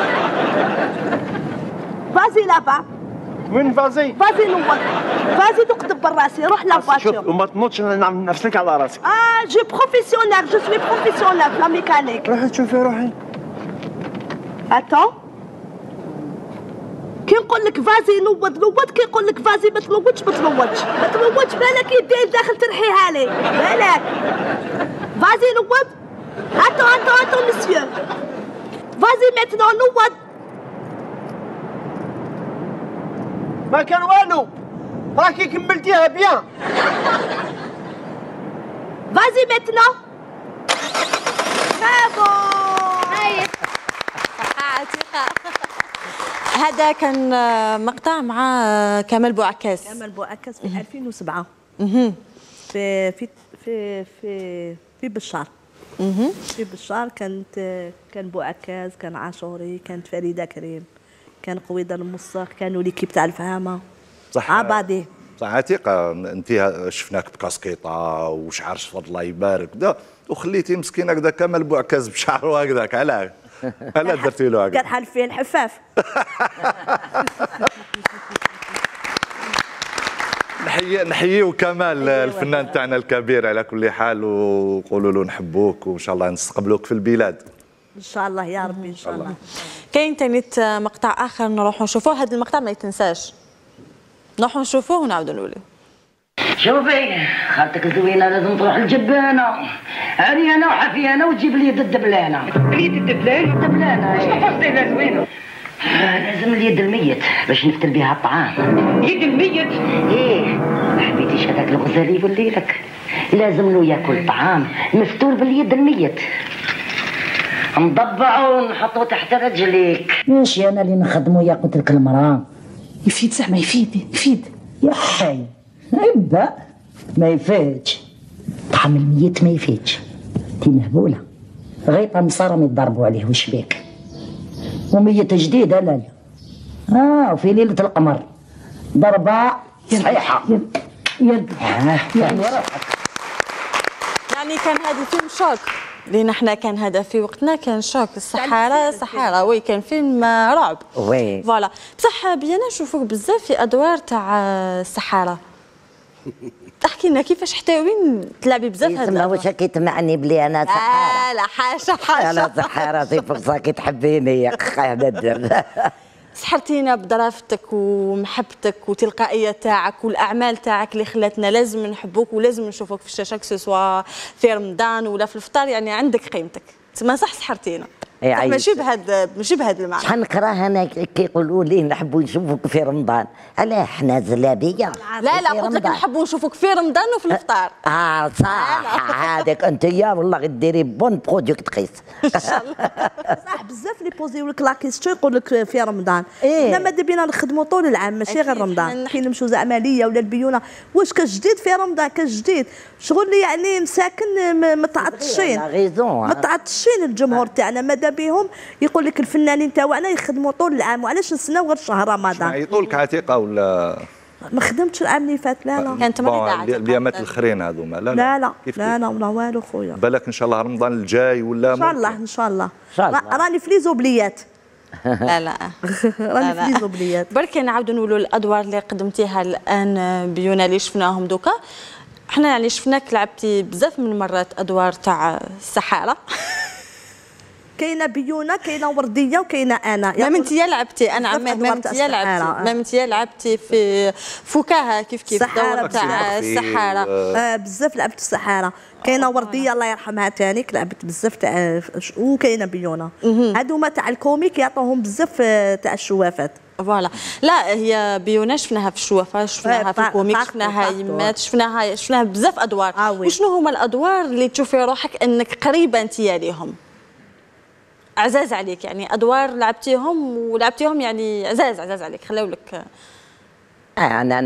Vas-y là-bas. وين فازي؟ فازي نوض. فازي تقدم براسي روح لا فاتور. شوف وما تنوضش نعمل نفسك على راسك. اه جو بروفيسيونيل جو سوي بروفيسيونيل في لا ميكانيك. روحي تشوفي روحي. اتون كي نقول لك فازي نوض نوض، كي نقول لك فازي ما تنوضش ما تنوضش ما تنوضش، بالك يدير داخل تنحيها لي بالك. فازي نوض. اتون اتون اتون مسيو فازي ميتنون نوض. ما كان والو راكي كملتيها بيان. فازي ميتنون. برافو. هذا كان مقطع مع كمال بوعكاس. كمال بوعكاس في ألفين وسبعة. اها في في في في في بشار. اها في بشار كانت كان بوعكاس، كان عاشوري، كانت فريده كريم، كان قويده المصاق، كانوا ليكيب تاع الفهامه. صح عبادي. صح عتيقة انت شفناك بكاسكيطه وشعر صفر الله يبارك دا، وخليتي مسكين هكذا كمال بوعكاس بشعره هكذاك، علاه؟ علاه درتي له هكذا؟ كان حال فيه الحفاف. نحيي نحييو كمال الفنان تاعنا الكبير على كل حال، وقولوا له نحبوك وان شاء الله نستقبلوك في البلاد. ان شاء الله يا ربي ان شاء الله. كاين ثاني مقطع اخر نروحوا نشوفوه، هذا المقطع ما يتنساش، نروحوا نشوفوه ونعاودوا نقولوا. شوفي خالتك زوينه لازم تروح الجبانه، عريانه وحفيانه وتجيب لي الدبلانه. اليد الدبلانه؟ الدبلانه شنو قصدي لا زوينه؟ لازم اليد الميت باش نفتل بها الطعام. يد الميت؟ ايه ما حبيتيش هذاك الغزال يولي لك، لازم له ياكل طعام مفتول باليد الميت، نضبعه ونحطه تحت رجليك. ماشي انا اللي نخدمه يا قلت لك المراه يفيد زعما يفيد يفيد يا حي ابدا ما يفيدش طعم الميت ما يفيدش. انتي مهبوله غيطه مصارم يضربوا عليه وش بيك وميت جديده لا لا اه وفي ليله القمر ضربه صحيحه يد يد يعني كان هذا الفيلم شوك لينا احنا، كان هذا في وقتنا كان شوك. السحاره سحاره وي كان فيلم رعب وي فوالا. بصح بينا نشوفوك بزاف في ادوار تاع السحاره. تحكي لنا كيفاش حتى وين تلعبي بزاف هذا الادوار؟ واش راكي تمعني بلي انا سحاره؟ آه لا حاشا حاشا انا سحاره في فرصه كي تحبيني يا اخي هذا الدر. سحرتينا بظرافتك ومحبتك وتلقائيه تاعك والاعمال تاعك اللي خلاتنا لازم نحبوك ولازم نشوفوك في الشاشه، كسوا في رمضان ولا في الفطار، يعني عندك قيمتك. تما صح سحرتينا ماشي بهذا ماشي بهذا المعنى. شحال نكره انا كيقولوا لي نحبوا نشوفوك في رمضان، علاه حنا زلابيه؟ لا لا قلت لك نحبوا نشوفوك في رمضان وفي الفطار. اه صح هذاك انت يا والله غديري بون برودكتريس ان شاء الله. صح بزاف اللي بوزيو لك لا كيستيون يقول لك في رمضان. إيه؟ حنا ماذا بينا نخدموا طول العام ماشي غير رمضان، كي نمشوا زعما ليا ولا البيونه واش كجديد في رمضان كجديد شغل يعني مساكن متعطشين متعطشين الجمهور تاعنا ماذا ماذا بهم يقول لك الفنانين تاعنا يخدموا طول العام وعلاش نستناو غير شهر رمضان؟ يعيطوا لك عتيقه ولا ما خدمتش العام اللي فات. لا لا كانت مريضه اليامات الاخرين هذوما. لا لا لا كيف لا لا ولا والو خويا. بالك ان شاء الله رمضان الجاي ولا ان شاء الله ان شاء الله راني في لي زوبليات. لا لا راني في لي زوبليات. برك نعاودوا نقولوا الادوار اللي قدمتيها الان بيونا اللي شفناهم دوكا. احنا يعني شفناك لعبتي بزاف من مرات ادوار تاع السحاره. كاينه بيونا كاينه ورديه وكاينه انا. ما انتيا لعبتي انا عماد ما انتيا لعبتي ما انتيا لعبتي في فكاهه كيف كيف السحاره تاع السحاره. آه بزاف لعبت السحاره. كاينه ورديه الله يرحمها ثاني لعبت بزاف تاع وكاينه بيونا. هذوما تاع الكوميك يعطوهم بزاف تاع الشوافات. فوالا لا هي بيونا شفناها في الشوافه شفناها في الكوميك شفناها يمات شفناها شفناها بزاف ادوار. آه وشنو هما الادوار اللي تشوفي روحك انك قريبه انتيا ليهم عزاز عليك يعني ادوار لعبتيهم ولعبتيهم يعني عزاز عزاز عليك خلاو لك؟ انا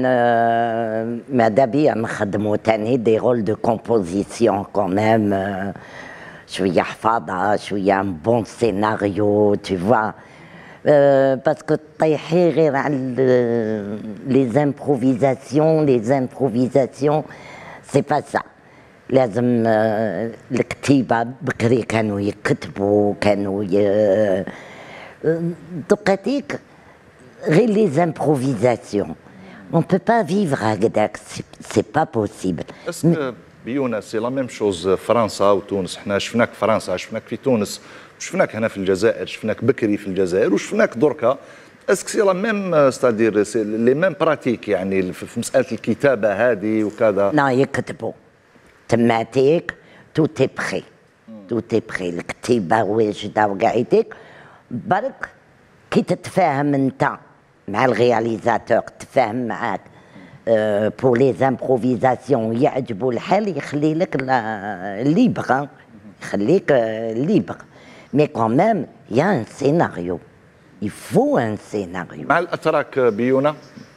ماذا بيا نخدموا تاني دي رول دو كومبوزيسيون كوميم شويه حفاظه شويه بون سيناريو تو فوا باسكو طيحي غير على لي زامبروفيزاسيون لي زامبروفيزاسيون سي با سا. لازم الكتيبه بكري كانوا يكتبوا كانوا ي... دقاتيك غير لي زامبروفيزاسيون اون بو با فيفغ هكذاك سي با بوسيبل. اسكو بيونا سي لا ميم شوز فرنسا وتونس؟ حنا شفناك في فرنسا شفناك في تونس شفناك هنا في الجزائر شفناك بكري في الجزائر وشفناك دركا. اسكو سي لا ميم ستادير سي لي ميم براتيك يعني في مساله الكتابه هذه وكذا؟ لا يكتبوا تماتيك تو تي بخي تو تي بخي الكتيبه واجده وقاعديك برك كي تتفاهم انت مع الرياليزاتور تفاهم معاك بور لي زامبروفيزاسيون يعجبوا الحال يخلي لك ليبر يخليك ليبر مي كومام يا ان سيناريو يفو ان سيناريو. مع الاتراك بيونا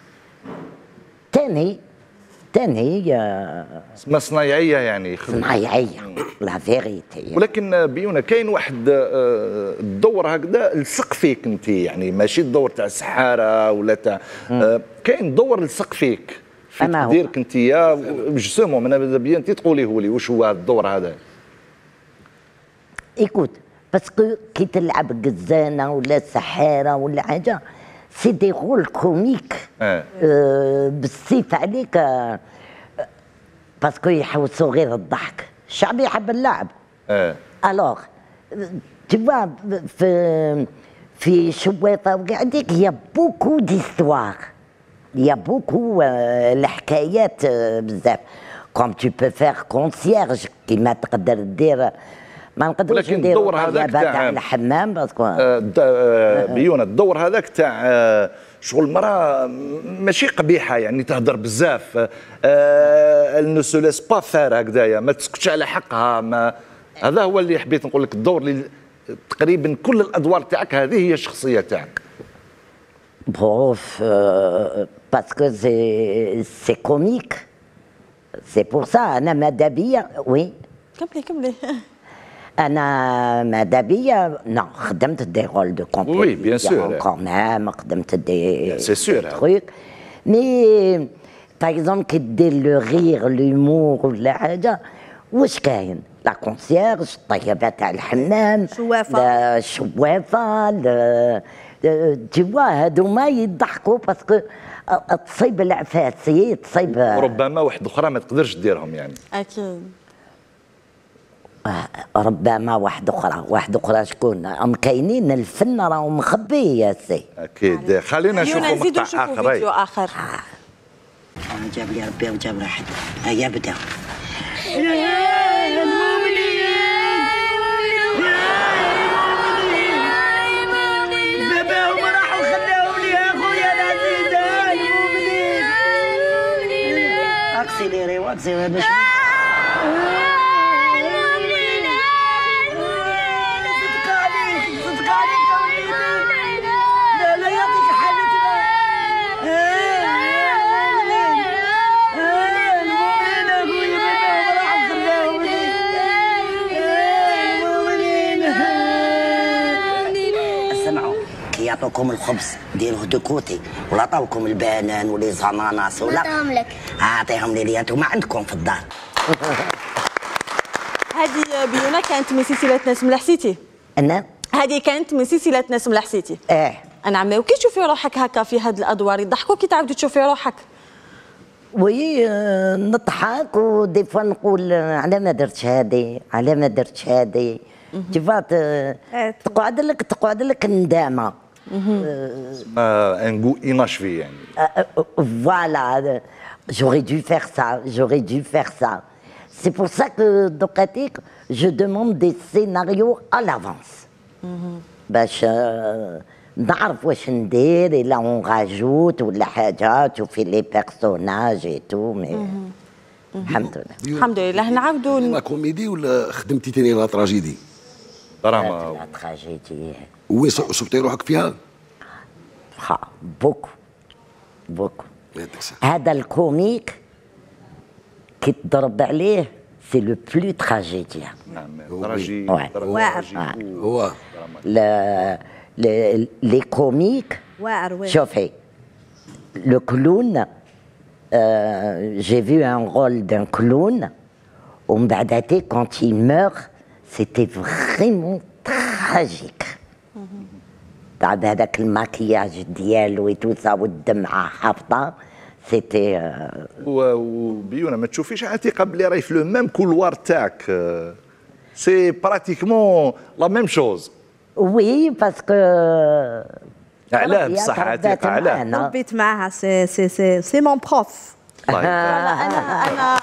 تاني تاني ما صنايعيه يعني صنايعيه لا فيريتي. ولكن بيونا كاين واحد الدور هكذا لصق فيك انت يعني ماشي الدور تاع السحاره ولا تاع كاين دور لصق فيك في تقديرك انت جوستومون ماذا بيا انت تقوليه لي واش هو هذا الدور هذا؟ ايكوت باسكو كي تلعب قزانه ولا سحاره ولا حاجه سي دي رول كوميك اه. أه بالسيف عليك أه باسكو يحوسوا غير الضحك. الشعب يحب اللعب. اه الوغ تبا في في شويطه وقعديك يا بوكو ديستوار يا بوكو الحكايات بزاف كوم تو بو فير كونسيرج كيما تقدر دير ما نقدروش نديروا الدور هذاك تاع الحمام باسكو بيونا الدور هذاك تاع شغل مراه ماشي قبيحه يعني تهدر بزاف نو سو ليس با فار هكذايا ما تسكتش على حقها ما هذا هو اللي حبيت نقول لك الدور اللي تقريبا كل الادوار تاعك هذه هي الشخصيه تاعك. بروف باسكو سي سي كوميك سي بور سا انا ماذا بيا وي كملي كملي انا ماذا بيا نو خدمت دي رول دو كومبوزيسيون وي بيان سور كومام خدمت دي سي سور تروك مي باغ اكزومبل كي دير لو غير لومور ولا حاجه واش كاين لا كونسيرج الطيبه تاع الحمام شوافه الشوافه توا هذوما يضحكوا باسكو تصيب العفاسي تصيب ربما واحد اخرى ما تقدرش ديرهم يعني اكيد ربما واحد اخرى واحد اخرى شكون ام كاينين الفن راهو مخبي يا سي اكيد. خلينا نشوفوا مقطع اخر فيديو اخر جاب لي ربي وجاب راحته هيا بدا اكسيليري واكسيليري باش صدق عليك صدق عليك يا وليدي لا لا يعطيك حالتنا المؤمنين اخويا بابا راح نخليهم المؤمنين يعطوكم الخبز ديروه دو كوتي، ولا عطاوكم البنان ولي زاناناس ولا نعطيهم لك. اعطيهم لي لي انتم عندكم في الدار. هذه بيونا كانت من سلسله ناس ملاح سيتي. انا هذه كانت من سلسله ناس ملاح سيتي. اه نعم. وكي تشوفي روحك هكا في هذه الادوار يضحكوك كي تعاودي تشوفي روحك؟ وي نضحك ودي فوا نقول على ما درتش هذه، على ما درتش هذه. تفات تقعد لك تقعد لك الندامه. ان غو اناشفي يعني. فوالا j'aurais dû faire ça, j'aurais dû faire ça. C'est pour ça que دوكاتيك je demande des scénarios à l'avance. باش نعرف واش ندير، الا اون راجوت ولا حاجه تشوفي لي بيرسوناج اي تو. مي الحمد لله الحمد لله. نعاودوا لا كوميدي ولا خدمتي تاني لا تراجيدي؟ دراما. لا تراجيدي. وين صبتي روحك فيها؟ ها بوكو بوكو. هذا الكوميك كي تضرب عليه سي لو بلو تراجيديا. نعم تراجي. واعر. هو لا لي كوميك واعر. واعر. شوفي لو كلون j'ai vu un rôle d'un clown ومن بعداتي quand il meurt c'était vraiment tragique. بعد هذاك الماكياج ديالو وتوسا والدمعه حابطه سيتي. وبيونا ما تشوفيش عتيقه بلي راهي في لو ميم كولوار تاعك؟ سي براتيكمون لا ميم شوز. وي باسكو علاه بصح عتيقه علاه ربيت معاها. سي سي سي سي مون بروف. انا انا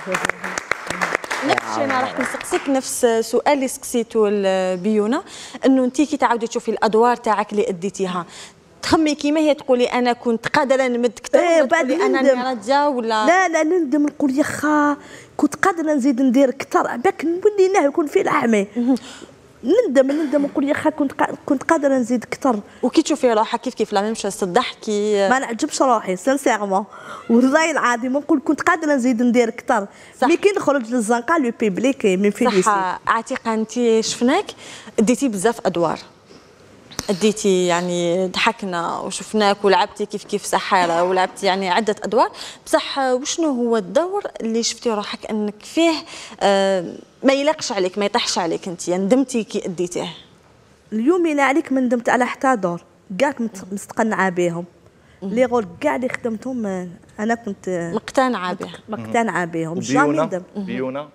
نفس الشيء. انا راح نسقسيك نفس سؤال اللي سقسيته لبيونا، انه انت كي تعاودي تشوفي الادوار تاعك اللي اديتيها تخمي كيما هي تقولي انا كنت قادره نمد اكثر؟ ايه بعد انا راجعه ولا لا لا نندم نقول يا خا كنت قادره نزيد ندير اكثر باك نولي ناه يكون في لحمي. نندم نندم نقول يا خا كنت كنت قادره نزيد اكثر. وكي تشوفي روحك كيف كيف لا ميم شوز تضحكي؟ ما نعجبش روحي سانسيرمون والله العظيم نقول كنت قادره نزيد ندير اكثر. مي كي نخرج للزنقه لو بيبليك من فيليسي. صح عتيقه انت شفناك ديتي بزاف ادوار، اديتي يعني ضحكنا وشفناك ولعبتي كيف كيف سحاره ولعبتي يعني عده ادوار، بصح وشنو هو الدور اللي شفتي روحك انك فيه آه ما يلاقش عليك ما يطيحش عليك انت يعني ندمتي كي اديتيه؟ اليوم انا عليك ما ندمت على حتى دور، كاع كنت مستقنعه بهم. لي غول كاع اللي خدمتهم انا كنت مقتنعه به مقتنعه بهم. جامي ندم. بيونا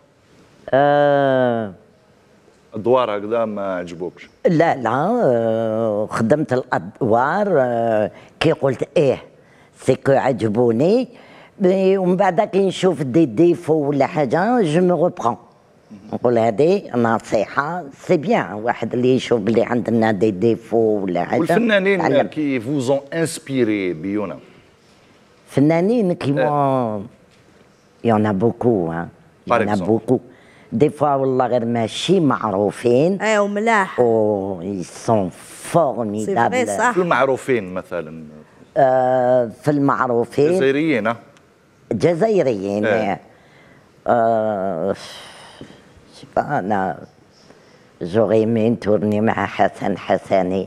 آه ادوار هكذا ما عجبوكش؟ لا لا خدمت الادوار كي قلت ايه سيكو عجبوني، ومن بعد كي نشوف دي ديفو ولا حاجه جو مي ريبرون نقول هذه نصيحه سي بيان واحد اللي يشوف اللي عندنا دي ديفو ولا حاجه. والفنانين كي فوزون انسبيري بيونا؟ فنانين كي مون يون بوكو يون بوكو دي فوا والله غير ماشي معروفين. ايوا ملاح. او يي سون فورميدابل. في المعروفين مثلا؟ آه في المعروفين جزائريين. جزائريين. اه, آه شفا انا جوغي مين تورني مع حسن حسني.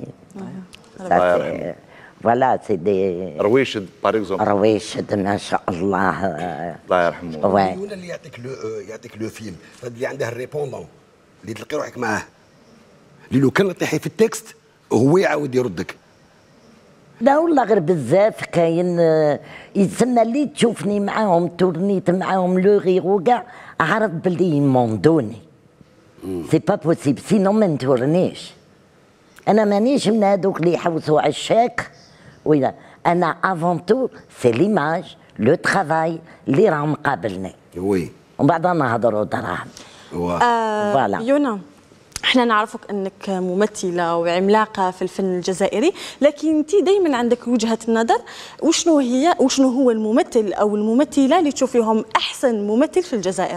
الله فوالا سي دي رويشد باغ اكزومبل. رويشد ما شاء الله الله يرحمه. وين اللي يعطيك لو يعطيك لو فيلم اللي عنده الريبوندون اللي تلقي روحك معاه اللي لو كان طيحي في التكست هو يعاود يردك؟ لا والله غير بزاف كاين يتسنى اللي تشوفني معاهم تورنيت معاهم لو غير وكاع عرف بلي يموندوني. سي با بوسيبل سينو ما نتورنيش. انا مانيش من هذوك اللي يحوسوا على الشاك ولا انا افون تو سي ليماج لو ترافاي اللي راه مقابلني. وي ومن بعد نهضروا دراهم. فوالا. يونا احنا نعرفك انك ممثله وعملاقه في الفن الجزائري، لكن انت دائما عندك وجهه النظر وشنو هي وشنو هو الممثل او الممثله اللي تشوفيهم احسن ممثل في الجزائر؟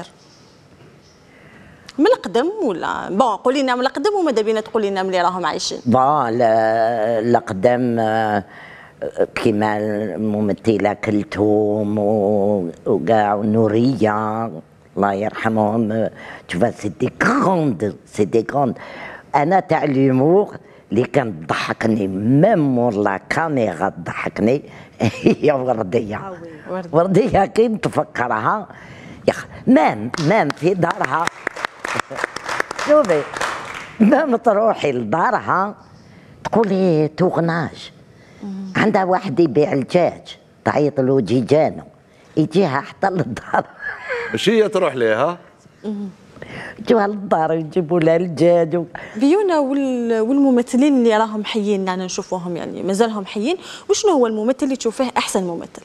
من القدم ولا بون قولي لنا من القدم وماذا بينا تقولي لنا ملي راهم عايشين؟ بون القدم كيما الممثله كلثوم وكاع نوريه الله يرحمهم. تشوف سي دي كروند سي دي كروند. انا تاع ليمور اللي كانت تضحكني ميم والله كاميرا تضحكني هي ورديه. ورديه كي نتفكرها يا اخي مام مام في دارها شوفي مام تروحي لدارها تقول لي توغناج عندها واحد يبيع الدجاج تعيط له جيجانو يجيها حتى للدار. ماشي هي تروح ليها يجوها للدار يجيبوا لها الدجاج. بيونا والممثلين اللي راهم حيين يعني نشوفوهم يعني مازالهم حيين، وشنو هو الممثل اللي تشوفيه احسن ممثل؟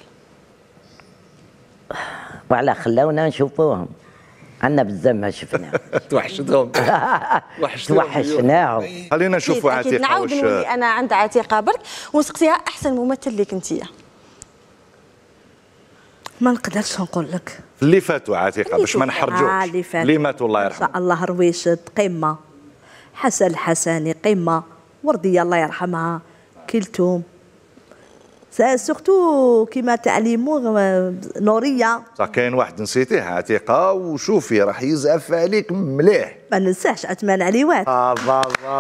وعلى خلاونا نشوفوهم عندنا بزاف ما شفناهم. توحشتهم توحشناهم. خلينا نشوفوا عتيقه. نعاود نولي انا عند عتيقه برك ونسقسيها احسن ممثل ليك انتيا. ما نقدرش نقول لك اللي فاتوا عتيقه باش ما نحرجوش. آه اللي فاتوا اللي ماتوا الله يرحمه. ان شاء الله رويشد قمه، حسن الحسني قمه، ورديه الله يرحمها، كلثوم سورتو كيما تعليمو نوريه. صح كاين واحد نسيتيه عتيقه وشوفي راح يزعف عليك مليح. ما ننساش عثمان عليوات. اه بابا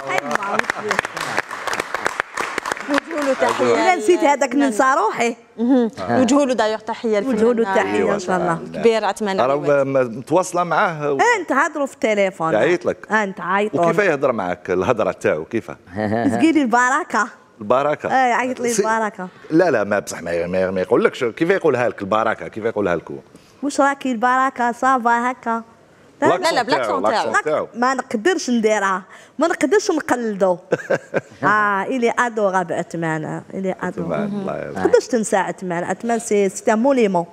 نوجهوا له تحيه. الا نسيت هذاك ننسى روحي. نوجهوا له دايوغ تحيه. نوجهوا له تحيه ان شاء الله. كبير عثمان عليوات. راه متواصله معاه. انت هضروا في التليفون. يعيط لك. انت عيطوا. وكيف يهضر معك الهضره تاعو كيف؟ تقيلي البركه. البركه. اه يعيط لي البركه. لا لا ما بصح ما, ما, ما يقولكش كيف يقولها لك البركه كيف يقولها لك هو. واش راكي البركه صافا هكا. لا لا بلاكسون تاعو ما نقدرش نديرها ما نقدرش نقلدو. اه الي ادورابل عثمان الي ادورابل ما نقدرش تنسى عثمان. عثمان سي سي موليمون.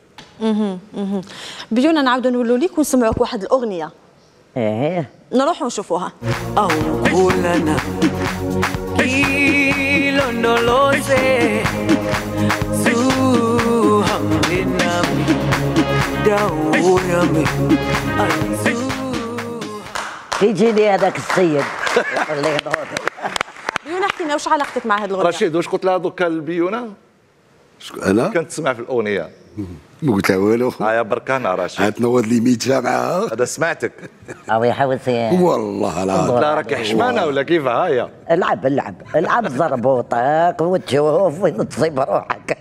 بيونا نعاودو نولوا ليك ونسمعوك واحد الاغنيه. ايه نروحوا نشوفوها. او كلنا كيلو نولوزي سوهمنا داورمي يجي لي هذاك السيد. بيونا حكينا واش علاقتك مع هذه الاغنيه؟ رشيد واش قلت لها دوكا البيونا؟ انا؟ كنت تسمع في الاغنيه. ما قلت لها والو. اه يا بركان رشيد. عاد تنوض لي ميتها معاها. هذا سمعتك. او يحاول والله العظيم. لا راك حشمانه ولا كيف هايا؟ العب العب العب زربوطك وتشوف وين تصيب روحك.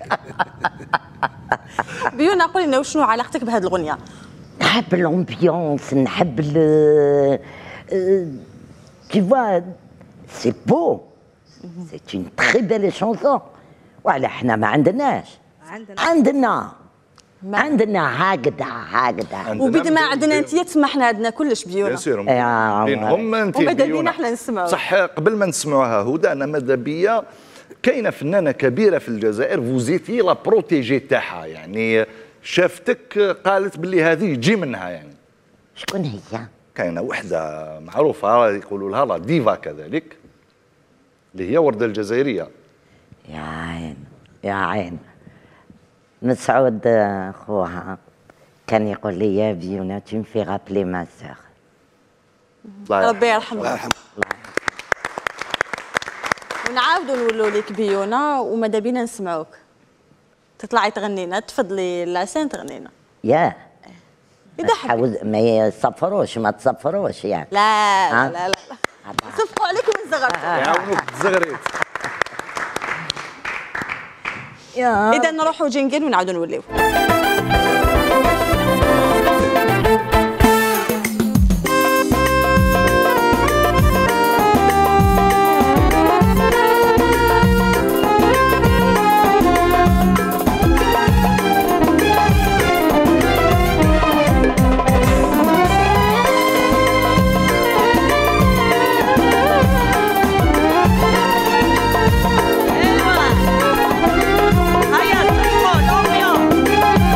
بيونا قولي لنا وشنو علاقتك بهذه الاغنيه؟ نحب الامبيونس نحب ال tu vois c'est beau c'est une très belle chanson. وعلى احنا ما عندناش عندنا عندنا هكذا هكذا وبيد ما عندنا انت تسمحنا عندنا كلش بيونا. بيان سور بينهم انت وماذا بينا احنا نسمعوا. صح قبل ما نسمعوها هدى انا ماذا بيا كاينه فنانه كبيره في الجزائر فوزيتي لا بروتيجي تاعها يعني شافتك قالت باللي هذه تجي منها يعني. شكون هي؟ كاينه وحده معروفه يقولوا لها لا ديفا كذلك اللي هي ورده الجزائريه. يا عين يا عين. مسعود خوها كان يقول لي يا بيونا tu me fais rappeler ma sœur. ربي يرحمها. ونعاودوا نولوا لك بيونا وماذا بينا نسمعوك تطلعي تغنينا. تفضلي لاسين تغنينا. يا يضحك. ما يصفروش ما تصفروش يعني. لا لا لا لا صفقوا عليكم الزغرتوا. يعاونوك تزغريت. إذا نروحوا جينجل ونعاودوا نوليو. هيا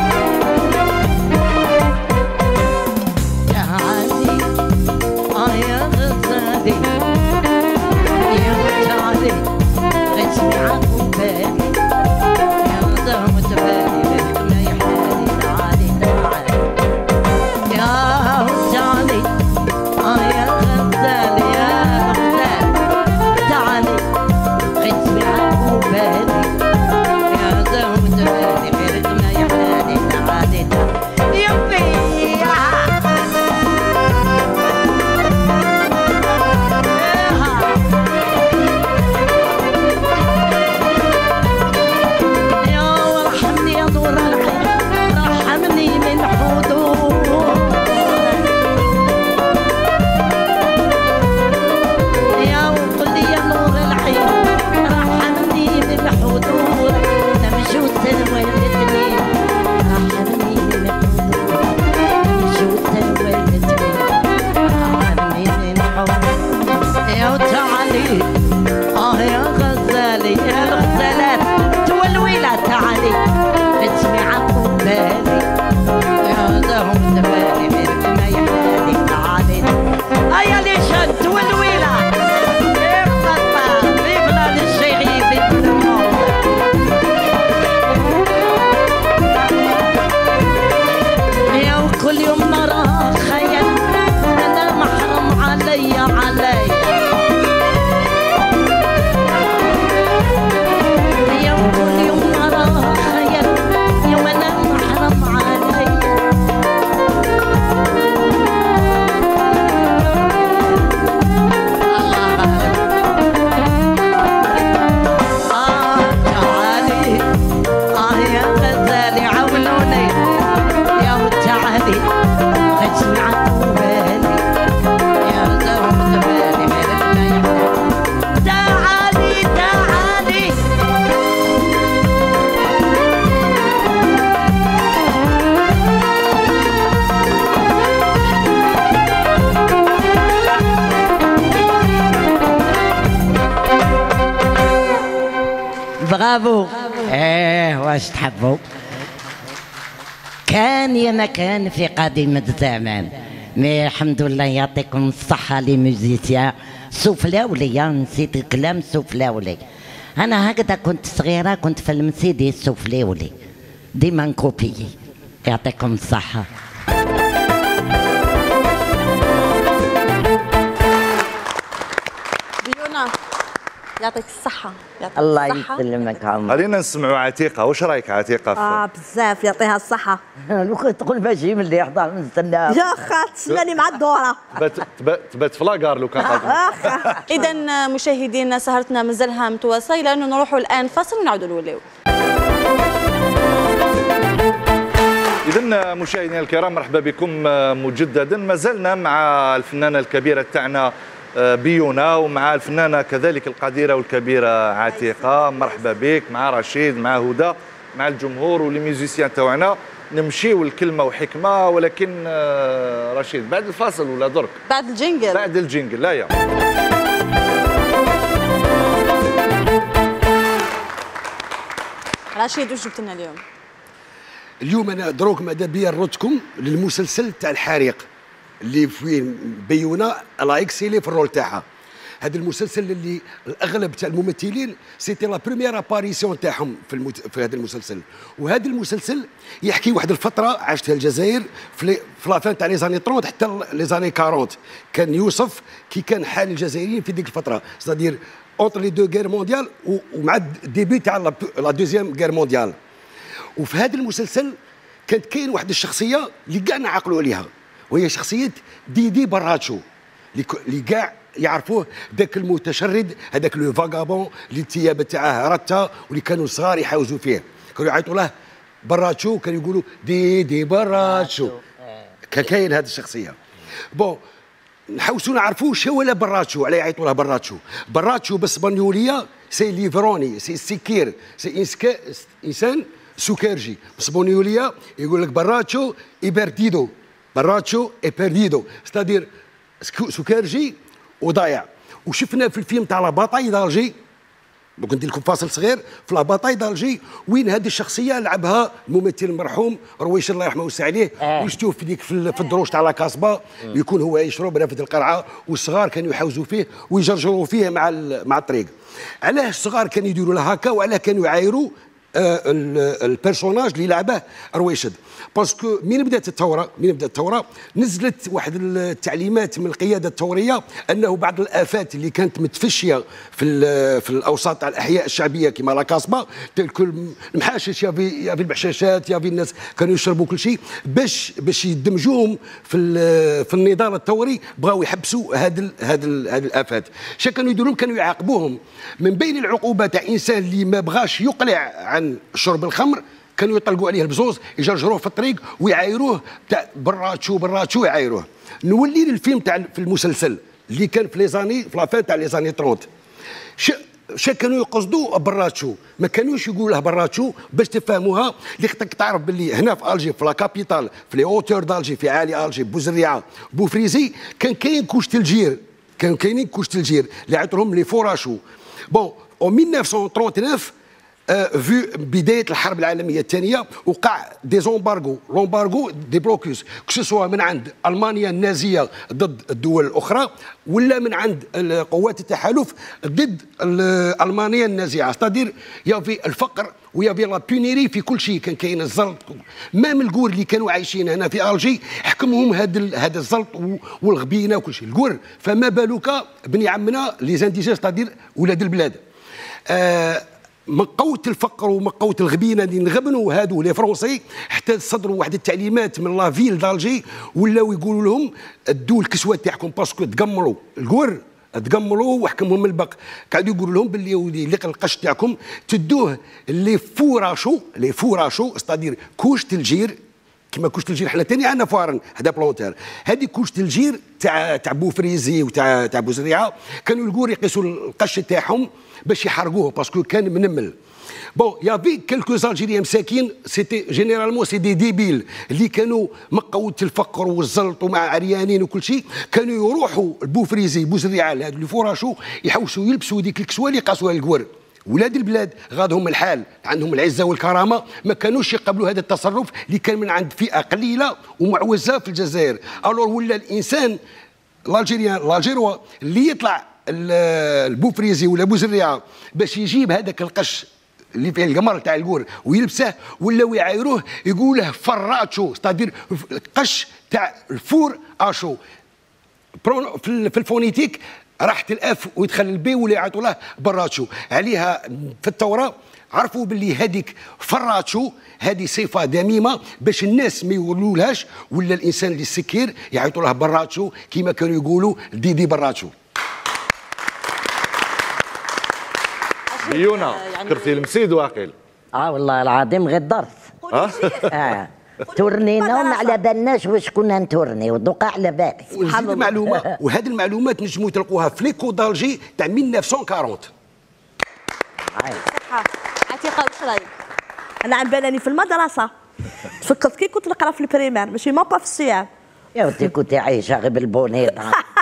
تبالي بيرك ما يحلالي تعالي ايا لي شد والويلة ابطل بيبلا للشيخي بيبلا يا وكل يوم نرى خيال انا محرم علي علي يا وكل يوم نرى خيال يوم انا محرم علي برافو. ايه واش تحبوا؟ كان يا ما كان في قديم الزمان، مي الحمد لله يعطيكم الصحة لي ميوزيسيان. سوفلاو لي، نسيت الكلام، سوفلاو لي. أنا هكذا كنت صغيرة كنت في المرسيدس سوفلاو لي، ديما نكوبي. يعطيكم الصحة. ديونا يعطيك الصحة. يعطيك الله الصحة. يسلمك عمر. خلينا نسمعوا عتيقة، واش رايك عتيقة؟ في اه بزاف يعطيها الصحة. لو كنت تقول باجي من اللي يحضر نستناه. يا خا تسمعني مع الدورة. تبات تبات في لاكار لو كان قادر. إذا مشاهدينا سهرتنا مازالها متواصلة، لأنه نروحوا الآن فاصل ونعودوا نوليو. إذا مشاهدينا الكرام مرحبا بكم مجددا. ما زلنا مع الفنانة الكبيرة تاعنا بيونا، ومع الفنانة كذلك القديرة والكبيرة عتيقة. مرحبا بك مع رشيد، مع هدى، مع الجمهور والميوزيسيان تاعنا. نمشيو الكلمة وحكمة، ولكن رشيد بعد الفاصل ولا درك؟ بعد الجينجل. بعد الجينجل. لا يا رشيد واش جبت لنا اليوم؟ اليوم انا دروك ماذا بيا نردكم للمسلسل تاع الحريق اللي فين بيونا لا اكسيلي في الرول تاعها. هذا المسلسل اللي الاغلب تاع الممثلين سيتي لا بروميير اباريسيون تاعهم في المت... في هذا المسلسل. وهذا المسلسل يحكي واحد الفتره عاشتها الجزائر في لي... في لافان تاع لي زاني ثلاثين حتى لي زاني أربعين. كان يوصف كي كان حال الجزائريين في ديك الفتره، سادير اونتر لي دو غير مونديال ومع الديبي تاع لا دوزيام غير مونديال. وفي هذا المسلسل كانت كاين واحد الشخصيه اللي كاع نعقلوا عليها، وهي شخصيه ديدي براتشو اللي كاع يعرفوه، ذاك المتشرد، هذاك لو فاغابون اللي الثياب تاعه رتا واللي كانوا صغار يحاوزوا فيه، كانوا يعيطوا له براتشو، كانوا يقولوا ديدي براتشو. كان كاين هذه الشخصيه. بون نحوسوا نعرفوا شو ولا براتشو، علاه يعيطوا له براتشو. براتشو بالاسبانيوليه سي ليفروني، سي سيكير، سي انسان سكرجي. بالاسبانيوليه يقول لك براتشو اي بيرديدو، براتشو اي بيرديدو، ستادير سكرجي وضايع. وشفنا في الفيلم تاع لا باطاي دالجي، دوك ندير لكم فاصل صغير، في لا باطاي دالجي وين هذه الشخصيه لعبها الممثل المرحوم رويش الله يرحمه ويوسع عليه. آه. وشفتوه في ديك في الدروج تاع لا كاسبا، يكون هو يشرب رافد القرعه والصغار كانوا يحوزوا فيه ويجرجروا فيه مع مع الطريق. علاه الصغار كانوا يديروا له هكا، وعلاه كانوا يعايروا آه البيرسوناج اللي لعبه رويشد؟ باسكو من بدات الثوره من بدات الثوره نزلت واحد التعليمات من القياده الثوريه انه بعض الافات اللي كانت متفشيه في في الاوساط تاع الاحياء الشعبيه كما لا كاسبا، تلك المحاشش يا في يا في البحشاشات، يا في الناس كانوا يشربوا كل شيء، باش باش يدمجوهم في في النضال الثوري بغاو يحبسوا هذه هذه هذه الافات. شا كانوا يديروا؟ كانوا يعاقبوهم. من بين العقوبات تاع انسان اللي ما بغاش يقلع عن شرب الخمر كانوا يطلقوا عليه البزوز، يجرجروه في الطريق ويعايروه تاع براتشو براتشو يعايروه. نولي للفيلم تاع في المسلسل اللي كان في لي زاني في لافان تاع لي زاني ثلاثين. ش شا كانوا يقصدوا براتشو، ما كانوش يقولوا له براتشو باش تفهموها. اللي خطك تعرف باللي هنا في الجي في لا كابيتال في لي اوتور دالجي في عالي الجي بوزريعه بوفريزي كان كاين كوش الجير، كانوا كاينين كوش الجير اللي عيطوا لهم لي فوراشو. بون او ألف وتسعمائة وثلاثة وثلاثين في بدايه الحرب العالميه الثانيه وقع دي زومبارغو لومبارغو دي بلوكوس كسوا من عند المانيا النازيه ضد الدول الاخرى ولا من عند قوات التحالف ضد المانيا النازيه. ستادير يا في الفقر ويا في لا بونيري في كل شيء، كان كاين الزلط مام الكور اللي كانوا عايشين هنا في الجي حكمهم هذا هذا الزلط والغبينه وكل شيء الكور، فما بالك بني عمنا لي زانديجين ستادير ولاد البلاد. آه من قوه الفقر ومن قوه الغبينه اللي نغبنوا هادو لي فرونسي حتى صدروا واحد التعليمات من لا فيل دالجي ولاو يقولوا لهم ادوا الكسوه تاعكم باسكو تقمروا الكور تقمروا وحكمهم البق، قاعدوا يقولوا لهم باللي ولي اللي القش تاعكم تدوه لي فوراشو لي فوراشو ستادير كوش الجير كما كوش الجير حنا ثاني عندنا فارن هذا بلونتير، هذه كوش الجير تاع تاع بوفريزي وتاع تاع بوزريعه كانوا الكور يقيسوا القش تاعهم باش يحرقوه باسكو كان منمل. بون يافي كيلكو الجيريان مساكين سيتي جينيرالمون سي دي ديبيل اللي كانوا مقوة الفقر والزلط ومع عريانين وكل شيء، كانوا يروحوا البوفريزي بوزريعه هذو اللي فوراشو يحوسوا يلبسوا ديك الكسوه اللي قاسوها الكور. ولاد البلاد غادهم الحال عندهم العزه والكرامه ما كانوش يقبلوا هذا التصرف اللي كان من عند فئه قليله ومعوزه في الجزائر. الور ولا الانسان الالجيريان الالجيروا اللي يطلع البوفريزي ولا بوزريعه باش يجيب هذاك القش اللي فيه القمر تاع الكور ويلبسه ولاو يعايروه يقوله فراتشو ستادير القش تاع الفور اشو في الفونيتيك راحت الاف ويدخل البي ولا يعيطوا له براتشو عليها في التوراه. عرفوا باللي هذيك فراتشو هذه صفه ذميمه باش الناس ما يقولولهاش ولا الانسان اللي سكير يعيطوا له براتشو كما كانوا يقولوا ديدي براتشو. بيونا كرتي المسيد واقيل. اه والله العظيم غير الدرس. اه تورنينا وما على بالناش واش كنا نتورني ودوقا على بالي. وهذه المعلومه وهذه المعلومات نجموا تلقوها في ليكو دالجي تاع ألف وتسعمائة وأربعين. صحه عتيقه واش رايك؟ انا عم بالاني في المدرسه تفكرت كي كنت نقرا في البريمير ماشي ما با في الصيام. يا ودي كنت عايشه غير بالبونيط.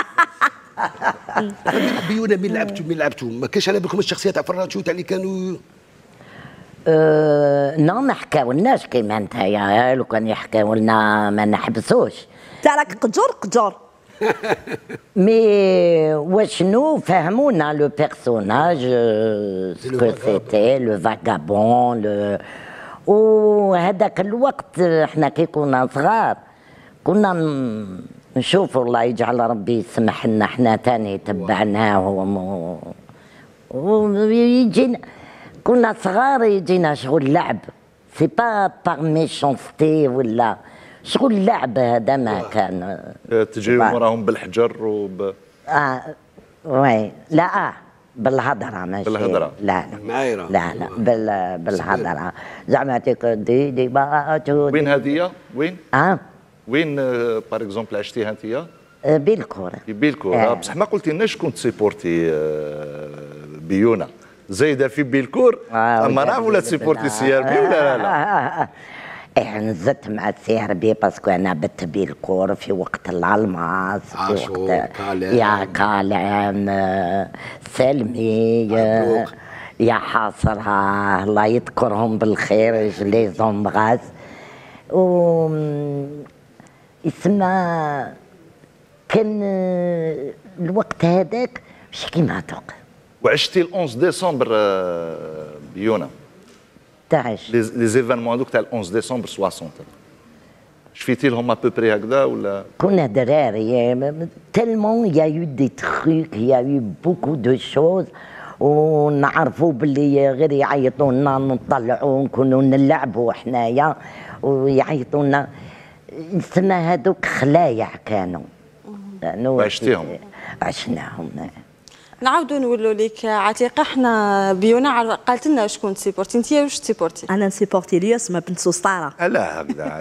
بيونا مين لعبتوا مين لعبتوا ما كاش على بالكم الشخصيات تاع فراتشو تاع اللي كانوا أه نو ما حكاولناش كيما نتايا، لو كان يحكاو لنا ما نحبسوش. تاع راك قجور قجور. مي واشنو فهمونا لو بيرسوناج سكو سيتي لو فاغابون لو وهذاك الوقت احنا كي كنا صغار كنا نشوفوا الله يجعل ربي يسمح لنا احنا تاني تبعناه ويجينا كنا صغار يجينا شغل لعب سي با باغ ميشونستي ولا شغل لعب هذا ما كان تجيو وراهم بالحجر وب اه وي لا اه بالهضره ماشي بالهضره لا لا لا لا بال بالهضره زعما تيك دي دي باتو وين هذه وين؟ اه وين باغ اكزومبل عشتيها انت؟ بيلكور بيلكور آه. بصح ما قلتي لناش كنت سيبورتي بيونا زايده في بيلكور آه اما نعرف ولا تسيبورتي السي ار بي ولا لا لا؟ ايه نزلت مع السي ار بي باسكو انا بت بيلكور في وقت الالماس في وقت يا كالام سلمي يا حاصرها الله يذكرهم بالخير لي زومغاز و يسمى كان الوقت هذاك مش كيما هذوك. وعشتي ال أحد عشر ديسمبر بيونا تعش لي زيفينمون هذوك تاع ال أحد عشر ديسمبر ستين شفيتي لهم ابوبري هكذا ولا؟ كنا دراري تالمون يا يو دي تخيك يا يو بوكو دو شوز ونعرفوا باللي غير يعيطوا لنا نطلعوا نكونوا نلعبوا حنايا ويعيطوا لنا يسمى هذوك خلايع كانوا. عشتيهم؟ عشناهم. نعاودوا نقولوا لك عتيقه احنا بيونا قالت لنا واش كنت سيبورتي انت واش سيبورتي؟ انا نسيبورتي الياسمه بنت سوسطاره. لا هكذا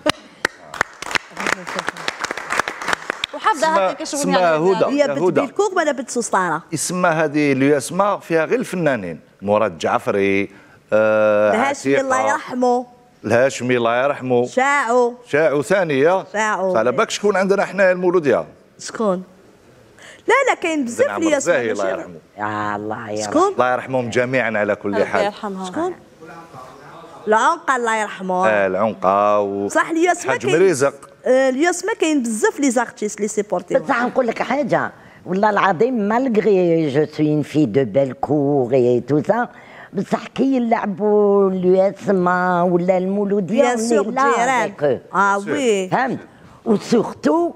وحافظه هكاك شغل اسمها هدى هي بنت بيلكور ولا بنت سوسطاره؟ اسمها هذه الياسمه فيها غير الفنانين مراد جعفري آه الهاشمي الله يرحمه الهاشمي الله يرحمه شاعو شاعو ثانيه شاعو على بالك شكون عندنا حنا المولوديه؟ شكون؟ لا لا كاين بزاف اللي يسمع. الله يرحمه. آه الله يرحمه. شكون؟ الله يرحمهم جميعا على كل حال. الله يرحمها. شكون؟ العنقه الله يرحمه. اه العنقه و صح الياس ما حاج كاين. مريزق. الياس ما كاين بزاف لي زارتيست لي سيبورتيو. بصح نقول لك حاجه والله العظيم مالغري جو سوي اون في دو بيل كور اي تو سا بصح كي يلعبوا الياسما ولا المولوديه بيان سور جيران. اه وي فهمت وسورتو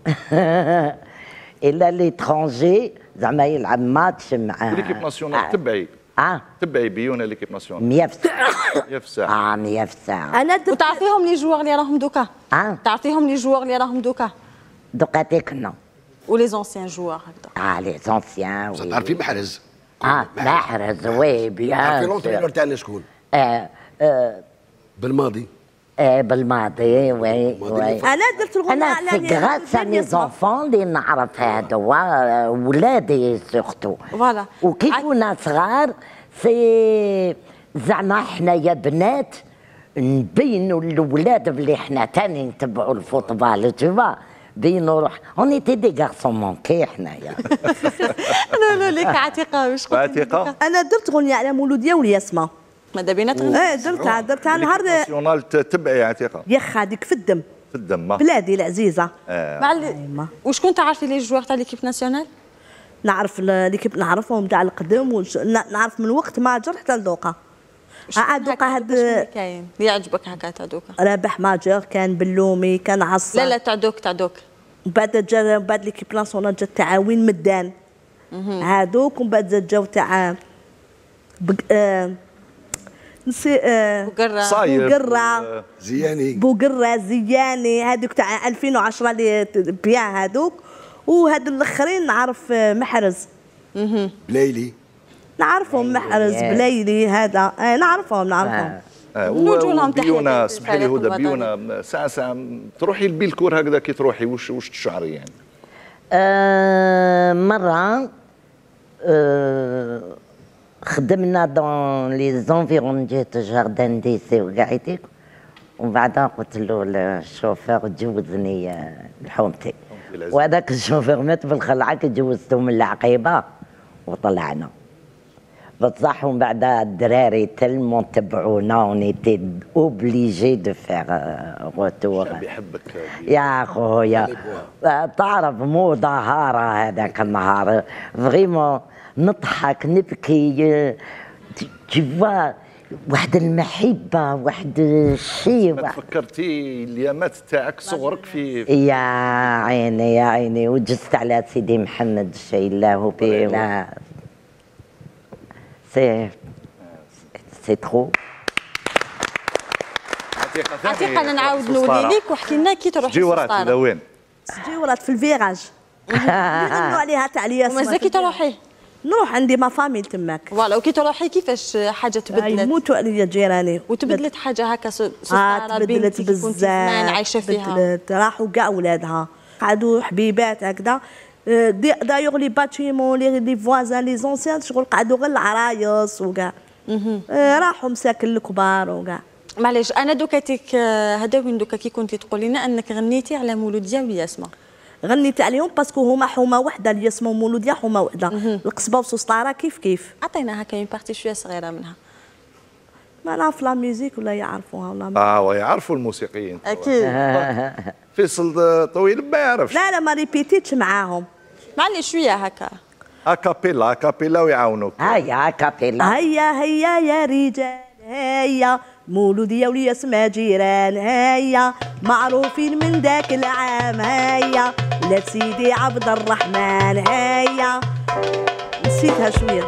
الى ليترونجي زعما يلعب ماتش مع ليكيب ناسيونال تبعي. اه تبعي بيونا ليكيب ناسيونال. مية في ساعة. مية في ساعة. اه مية في ساعة. انا درت وتعرفيهم لي جوار اللي راهم دوكا؟ اه تعرفيهم لي جوار اللي راهم دوكا؟ دوكا تكنو. ولي زونسيان جوار هكذا. اه لي زونسيان وي. تعرفي محرز. اه محرز وي بيان. تعرفي لونترينور تاعنا شكون؟ اه اه بالماضي. ايه بالماضي وي وي. انا درت الغنى انا على سي غراس مي زونفون اللي نعرف هادو ولادي سورتو. فوالا. وكي كنا صغار سي زعما حنايا بنات نبينوا للولاد بلي حنا تاني نتبعوا الفوتبال تشوفا بينوا روح اون ايتي دي غارسون مونكي حنايا. لا لا ليك عتيقه واش قلت؟ عتيقه انا درت غنية على مولوديه والياسما. ماذا بينا تغني؟ ايه درتها درتها نهار ناسيونال تبعي عتيقه. يا خا هذيك في الدم. في الدم. بلادي العزيزه. آه. مع اللي... وشكون تعرفي لي جوار تاع ليكيب ناسيونال؟ نعرف ليكيب نعرفهم تاع القدم وش... نعرف من وقت ماجر حتى لدوقا. ها دوقا هاد كاين اللي يعجبك هكا تاع دوكا؟ رابح ماجر كان بلومي كان عصا. لا لا تاع دوك تاع دوك. بعد جا بعد ليكيب ناسيونال جات تعاوين مدان. هادوك ومن بعد جاو تاع بق... آه... نسي آه... بوقرة بوقرة زياني بوقرة زياني هذوك تاع ألفين وعشرة اللي بيان هذوك وهاد الاخرين نعرف محرز. بلايلي نعرفهم محرز بلايلي هذا آه نعرفهم نعرفهم. آه. آه. بيونا اسمحي لي هدى بيونا ساعة ساعة تروحي لبيلكور هكذا كي تروحي وش وش تشعري يعني؟ آه مرة آه خدمنا دون لي زونفيرون جيت جاردان ديسي وقعدتك ومن بعدها قلت له الشوفير جوزني لحومتي وهذاك الشوفير مات بالخلعه كي جوزته من العقيبه وطلعنا بصح ومن بعدها الدراري تلمون تبعونا ونيتي اوبليجي دو فيغ روتور. بيحبك يا خويا تعرف مو ظهاره هذاك النهار فريمون نضحك نبكي تشوفا واحد المحبه واحد الشيء. تفكرتي اليامات تاعك صغرك في يا عيني يا عيني وجزت على سيدي محمد الشيء الله بيه لا سي سي ترو. عتيقه انا نعاود نولي لك وحكي لنا كي تروحي جيورات ولا وين؟ جيورات في الفيراج يغنوا عليها تاع الياس. ومازال كي تروحي؟ نروح عندي ما فاميل تماك. فوالا وكي تروحي كيفاش حاجه تبدلت؟ يموتوا عليا جيراني. وتبدلت حاجه هكا سستاره آه تبدلت بزاف عايشه فيها. تبدلت راحوا كاع ولادها قعدوا حبيبات هكذا. دايوغ لي باتيمون لي لي فوازان لي زونسيان شغل قعدوا غير العرايس وكاع. راحوا مساكن الكبار وكاع. معليش انا دوكاتيك هذا وين دوكا كي كنتي تقولي لنا انك غنيتي على مولوديه والياسمه. غنيت عليهم باسكو هما حومه وحده الياسمه ومولوديه حومه وحده. القصبه وسوسطاره كيف كيف. عطينا هكا اون بارتي شويه صغيره منها. ما نعرف لا ميوزيك ولا يعرفوها ولا ما. اه ويعرفوا الموسيقيين اكيد. فيصل طويل ما يعرفش. لا لا ما ريبيتيتش معاهم. معليش شويه هكا. اكابيلا اكابيلا ويعاونوك. هيا اكابيلا. هيا هيا يا رجال هيا مولودية والياسمة جيران هيا معروفين من ذاك العام هيا ولاد سيدي عبد الرحمن هيا. نسيتها شوية.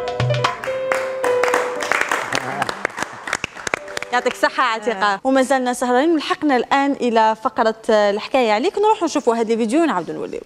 يعطيك الصحة عتيقة. وما زلنا سهرانين ولحقنا الآن إلى فقرة الحكاية عليك. نروحوا نشوفوا هذا الفيديو ونعاودوا نوليو.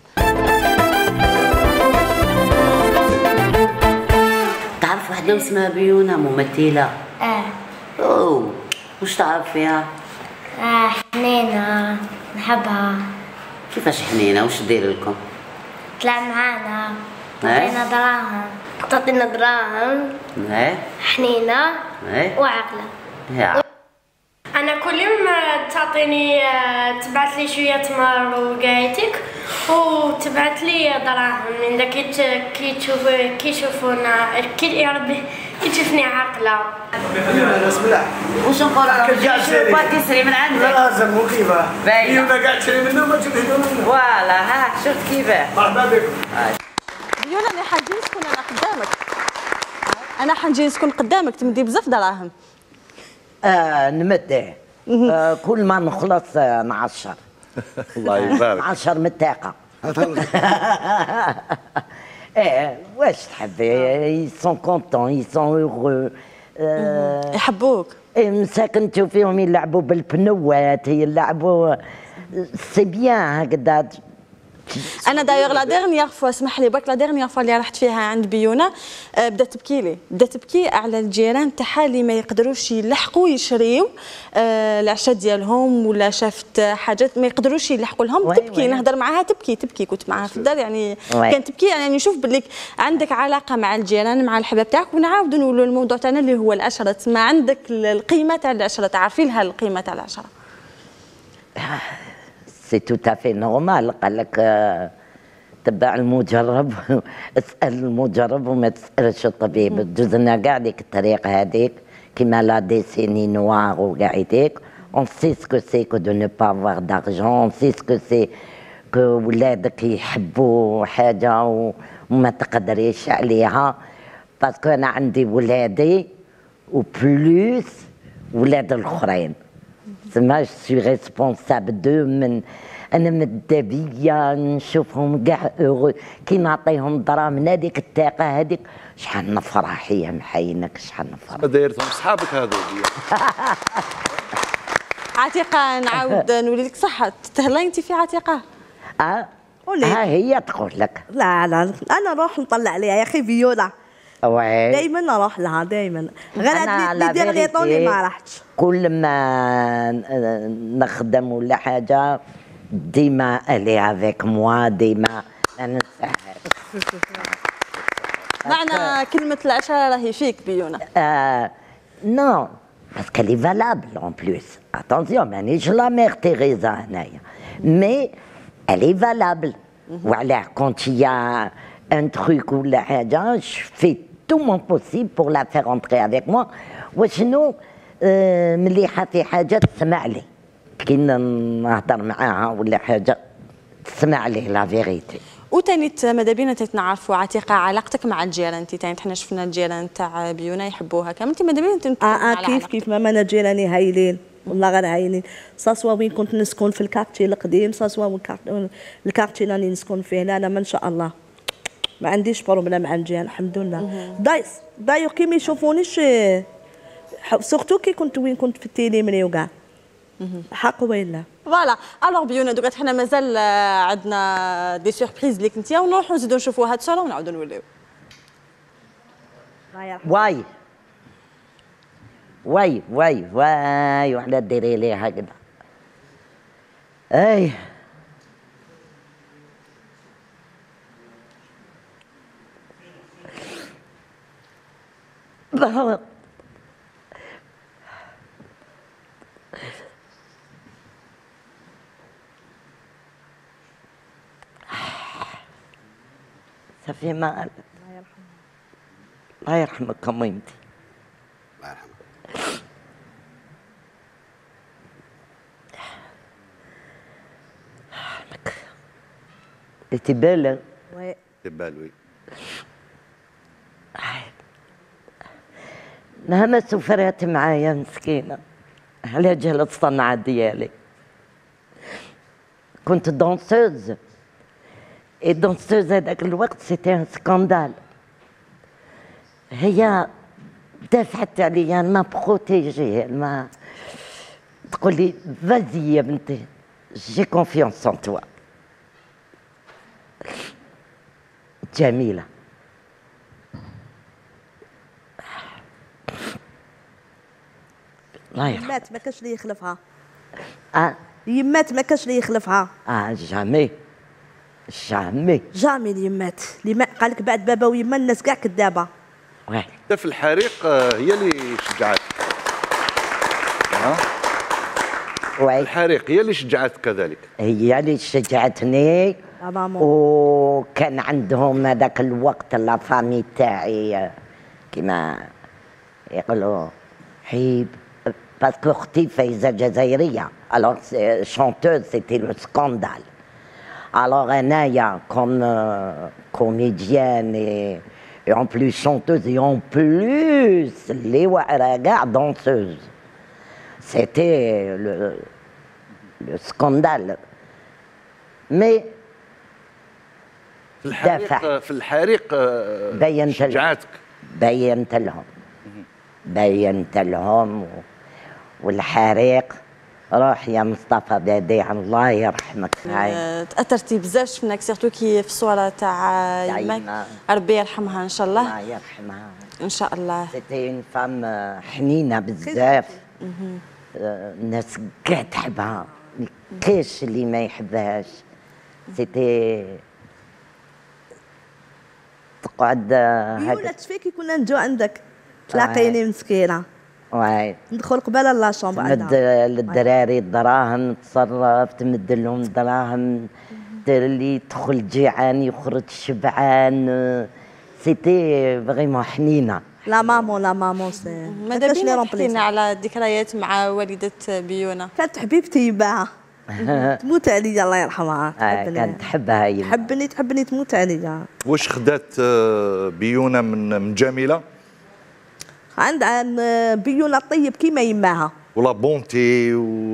تعرف واحدة اسمها بيونا ممثلة؟ اه. اوه وش تعرف فيها؟ اه حنينة نحبها. كيفاش حنينة؟ وش دير لكم؟ تلعب معانا تعطينا دراهم تعطينا دراهم ايه حنينة ايه وعقلة. يا أنا كل يوم تعطيني تبعث لي شوية تمر وقايتك وتبعت لي دراهم من ذاك كي تشوف كي يشوفونا كي يا ربي كي تشوفني عاقله. ناس ملاح. واش نقول لك؟ باغي تسري من عندك. لا لازم مو كيفاه. باينه. انا قاعد تشري منه ما تشوف منه. فوالا ها شفت كيفاه. مرحبا بكم. بيونا انا حنجي نسكن انا قدامك. انا حنجي نسكن قدامك تمدي بزاف دراهم. آه نمدي. آه كل ما نخلص آه نعشر. الله يبارك. عشر من الطاقة. ايه واش تحبي؟ يسون كونتون يسون هيغو. يحبوك. ايه مساكن تشوفيهم يلعبوا بالبنوات يلعبوا سي بيان هكذا. انا دايوغ لا ديرنيير فوا اسمح لي برك لا ديرنيير فوا اللي رحت فيها عند بيونا أه بدات تبكي لي بدات تبكي على الجيران تاعها اللي ما يقدروش يلحقوا يشريو أه العشاء ديالهم ولا شافت حاجات ما يقدروش يلحقوا لهم تبكي. نهضر معاها تبكي تبكي كنت معاها في الدار يعني كانت تبكي يعني نشوف باللي عندك علاقه مع الجيران مع الحباب تاعك. ونعاودوا نقولوا الموضوع تاعنا اللي هو العشره ما عندك القيمه تاع العشره تعرفي لها القيمه تاع العشره. سي تو تافي نورمال. قال لك تبع المجرب اسال المجرب وما تسالش الطبيب. دوزنا كاع ديك الطريق هذيك كيما لا ديسيني نوار وكاع هذيك. اون سي سكو سي كو دو نو با افوار دارجون. اون سي سكو سي كو ولادك يحبوا حاجه وما تقدريش عليها. باسكو انا عندي ولادي وبلوس ولاد الاخرين. تسمى جو سوي ريسبونسابل دو. من انا مادا بيا نشوفهم كاع اورو كي نعطيهم دراهم هذيك الطاقه هذيك شحال نفرح يا محينك شحال نفرح. دايرتهم صحابك هذو. عتيقه نعاود نولي لك صح تهلاي انت في عتيقه. اه ها هي تقول لك. لا لا انا نروح نطلع عليها يا اخي فيولا. وي دائما نروح لها دائما. غير هاد لي ديغني طوني ما رحتش. كل ما نخدم ولا حاجه ديما الي افيك موا ديما ننساها. معنى كلمه العشره راهي فيك بيونا. آه نو باسكو لي فالابل اون بلوس. اتونسيون مانيش لا ميغ تيريزا هنايا مي الي فالابل. وعلاه كونت يا ان تروك ولا حاجه جو في تو مون بوسيبل بور لا فيغ اونتري افيك موا. وشنو آه مليحه في حاجه تسمع لي كي نهضر معاها ولا حاجه تسمع لي لا فيغيتي. وتاني ماذا بينا تنعرفوا عتيقه علاقتك مع الجيران. انت تاني حنا شفنا الجيران تاع بيونا يحبوها كامل. انت ماذا بينا اه اه كيف كيف ما انا جيراني هايلين والله غير هايلين. ساسوا وين كنت نسكن في الكارتي القديم ساسوا الكارتي اللي نسكن فيه انا ما شاء الله ما عنديش بروبليم مع الجيران الحمد لله. دايس دايوغ كي ما يشوفونيش سورتو كي كنت وين كنت في التيلي مني وكاع حق ولا. فوالا الوغ بيونا دوكا حنا مازال عندنا دي سوربريز ليك انت ونروحوا نزيدوا نشوفوا هاد الصوره ونعاودوا نوليو. واي واي واي واي وحنا ديري لي هكذا. اي صافي ما الله يرحمه. الله يرحمك اميمتي. الله يرحمك. تبالغ. وي تبالوي. نهما سفرات معايا مسكينه على جهل الصنعه ديالي. كنت دونسوز. اي دونسوز هذاك الوقت سيتي ان سكاندال. هي دافعت عليا ما بروتيجي ما تقول لي فازي يا بنتي جي كونفيونس ان توا. جميله. الله يرحمها. يمات ما كانش اللي يخلفها. اه يمات ما كانش اللي يخلفها. اه جامي جامي جامي اليمات اللي ما قال لك بعد بابا ويما الناس كاع كذابه. واه في الحريق هي اللي شجعتك. ها واه الحريق هي اللي شجعتك كذلك. هي اللي شجعتني وكان عندهم هذاك الوقت لا فامي تاعي كيما يقولوا حيب باسكو اختي فايزه جزائريه الوغ شونتوز سيتي لو سكاندال. الوغ انايا كوم كوميديان اي en plus chanteuse et en plus les ouaraga danseuse. C'était le, le scandale. Mais في الحريق في الحريق بينت شجعتك بينت لهم بينت لهم والحريق روح يا مصطفى بديع الله يرحمك. هاي تاثرتي بزاف شفناك سيرتو كي في الصوره تاع يماك ربي يرحمها ان شاء الله. الله يرحمها ان شاء الله. سيتي اون فام حنينه بزاف. الناس كاع تحبها كاش اللي ما يحبهاش. سيتي تقعد هكا ولا تفيكي كنا نجو عندك تلاقيني مسكينه واي ندخل قبل لا شومبر تمد للدراري الدراهم تصرف تمد لهم دراهم اللي يدخل جيعان يخرج شبعان. سيتي فريمون حنينه. لا مامون لا مامون سي ماذا بينا تحكينا على ذكريات مع والدة بيونا؟ كانت حبيبتي يباها تموت عليا الله يرحمها. كانت تحبها هي تحبني تحبني تموت عليا. واش خدات بيونا من من جميله؟ عند عن بيونا طيب كيما يماها ولا بونتي و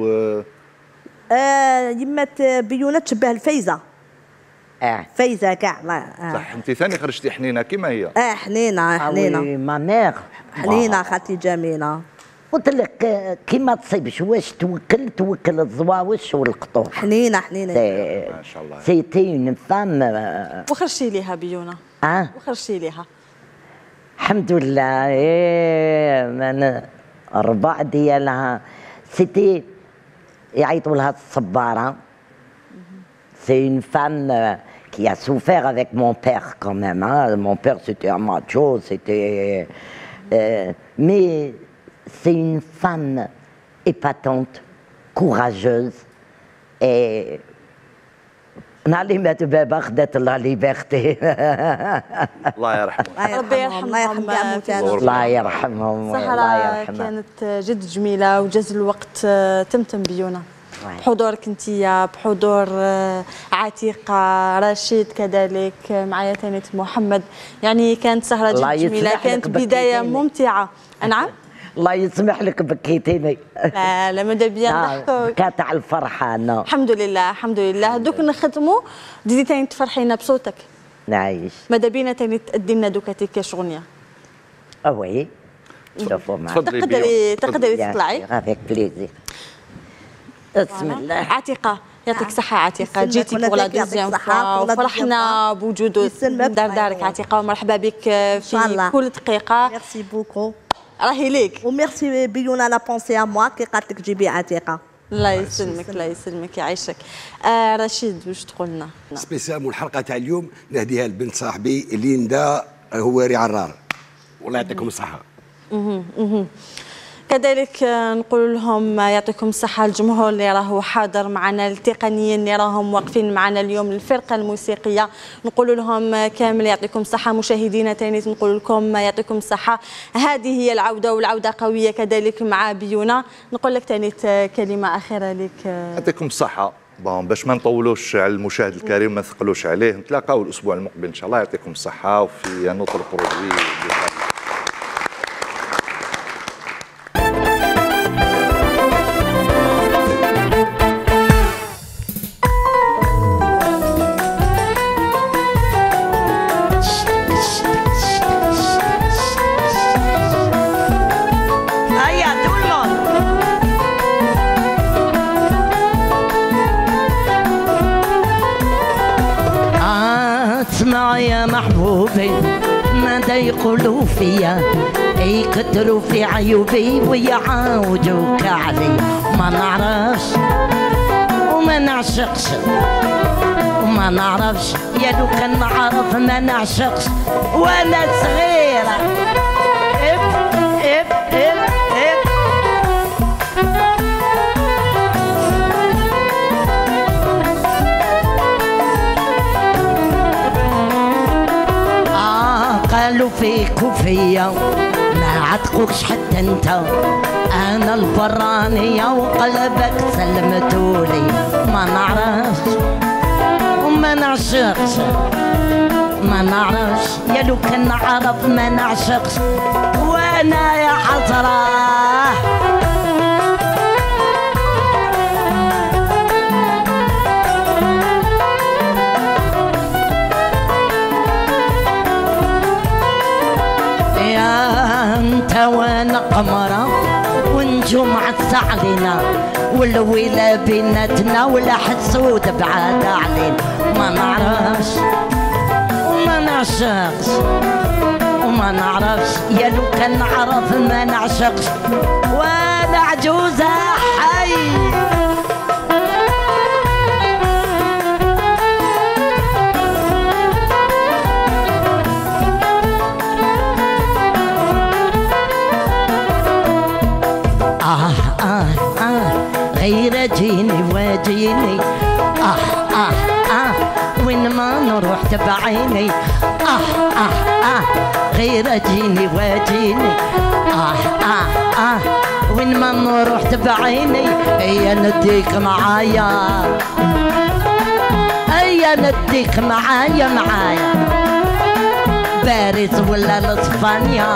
آه يمات بيونا تشبه الفايزه. اه فايزه كاع آه. صح انت ثاني خرجتي حنينه كيما هي. اه حنينه حنينه وي ما ميغ حنينه خالتي جميله. قلت لك كيما تصيبش واش توكل توكل الزواوش والقطوع. حنينه حنينه ما شاء الله. سيتي اون فام. وخرجتي ليها بيونا؟ اه وخرجتي ليها الحمد لله. ايه من الربع ديالها سيتي يعيطوا لها الصباره. سي اون فام qui a souffert avec mon père quand même. Hein. Mon père c'était un macho, c'était euh, mais c'est une femme épatante, courageuse et نعلمت بابا خدت الله ليبرتي. الله يرحمه. ربي يرحمهم. الله يرحمهم. سهرة كانت جد جميلة وجاز الوقت تمتم بيونا بحضورك انتيا بحضور عتيقة رشيد كذلك معايا ثاني محمد. يعني كانت سهرة جد جميلة كانت بداية ممتعة. نعم الله يسمح لك بكيتيني. لا لا ماذا بيا نضحكوا كانت على الفرحة أنا. الحمد لله الحمد لله. دوك نخدموا تزيدي تاني تفرحينا بصوتك. نعيش. ماذا بينا تاني تأدي لنا دوكا تيكا شغنية. وي شوفوا معايا. تقدري تقدري تطلعي. افيك بليزير. بسم الله. عتيقة يعطيك صحة عتيقة جيتي بوغ لا دوزيام فوا وفرحنا بوجود دار دارك عتيقة ومرحبا بك في كل دقيقة. ميرسي بوكو. راهي ليك. وميرسي بيونا لا بونسي ا موا كي قالت لك جيبي عتيقة. الله يسلمك الله يسلمك يعيشك. آه رشيد واش تقول لنا؟ سبيسيال الحلقة تاع اليوم نهديها لبنت صاحبي ليندا هواري عرار. والله يعطيكم الصحة. اها اها كذلك نقول لهم يعطيكم الصحة الجمهور اللي راهو حاضر معنا، التقنيين اللي راهم واقفين معنا اليوم، الفرقة الموسيقية نقول لهم كامل يعطيكم الصحة. مشاهدينا ثاني نقول لكم يعطيكم الصحة. هذه هي العودة والعودة قوية كذلك مع بيونا. نقول لك ثاني كلمة أخيرة لك. يعطيكم الصحة. بون باش ما نطولوش على المشاهد الكريم ما نثقلوش عليه، نتلاقاو الأسبوع المقبل إن شاء الله. يعطيكم الصحة وفي نوتر برودوي. يا محبوبي ماذا يقولوا فيا، يكتروا في عيوبي ويعاودوك علي. ما نعرفش وما نعشقش وما نعرفش، يا لو كان نعرف ما نعشقش وانا صغيرة. إب إب إب إب عملوا فيك وفيا ما عتقوكش حتى انت، انا البرانية وقلبك سلمتولي. ما نعرفش وما نعشقش، ما نعرفش يا لو كان نعرف ما نعشقش، وانا يا حسرة وانا قمرة ونجوم عز علينا، والويلة بيناتنا ولا حسود بعاد علينا. ما نعرفش وما نعشقش وما نعرفش يا لو كان نعرف ما نعشقش، وانا عجوزة حي. آه آه آه غير جيني واجيني، آه آه آه وين ما نروح تبعيني. آه آه آه غير جيني واجيني، آه آه آه وين ما نروح تبعيني. هيا نديك معايا، هيا نديك معايا معايا، باريس ولا لإسبانيا،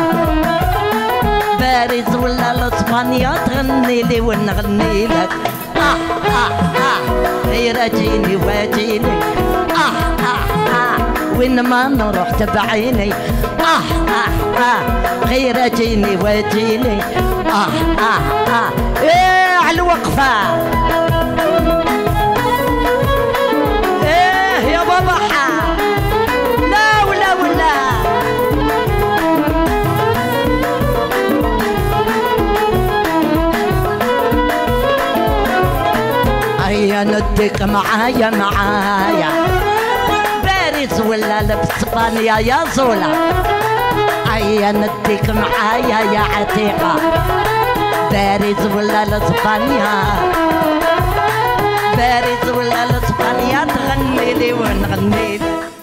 باريس ولا لإسبانيا، تغني لي ونغني لك. آه آه آه غير جيني واجيني، آه آه آه وين ما نروح تبعيني. آه آه آه غير جيني واجيني، آه آه آه إيه على الوقفة. إيه يا بابا لا ولا ولا هيا نديك معايا معايا، باريس ولا لإسبانيا يا زولا. هيا نديك معايا يا عتيقة، باريس ولا لإسبانيا، باريس ولا لإسبانيا، تغني لي ونغني لك.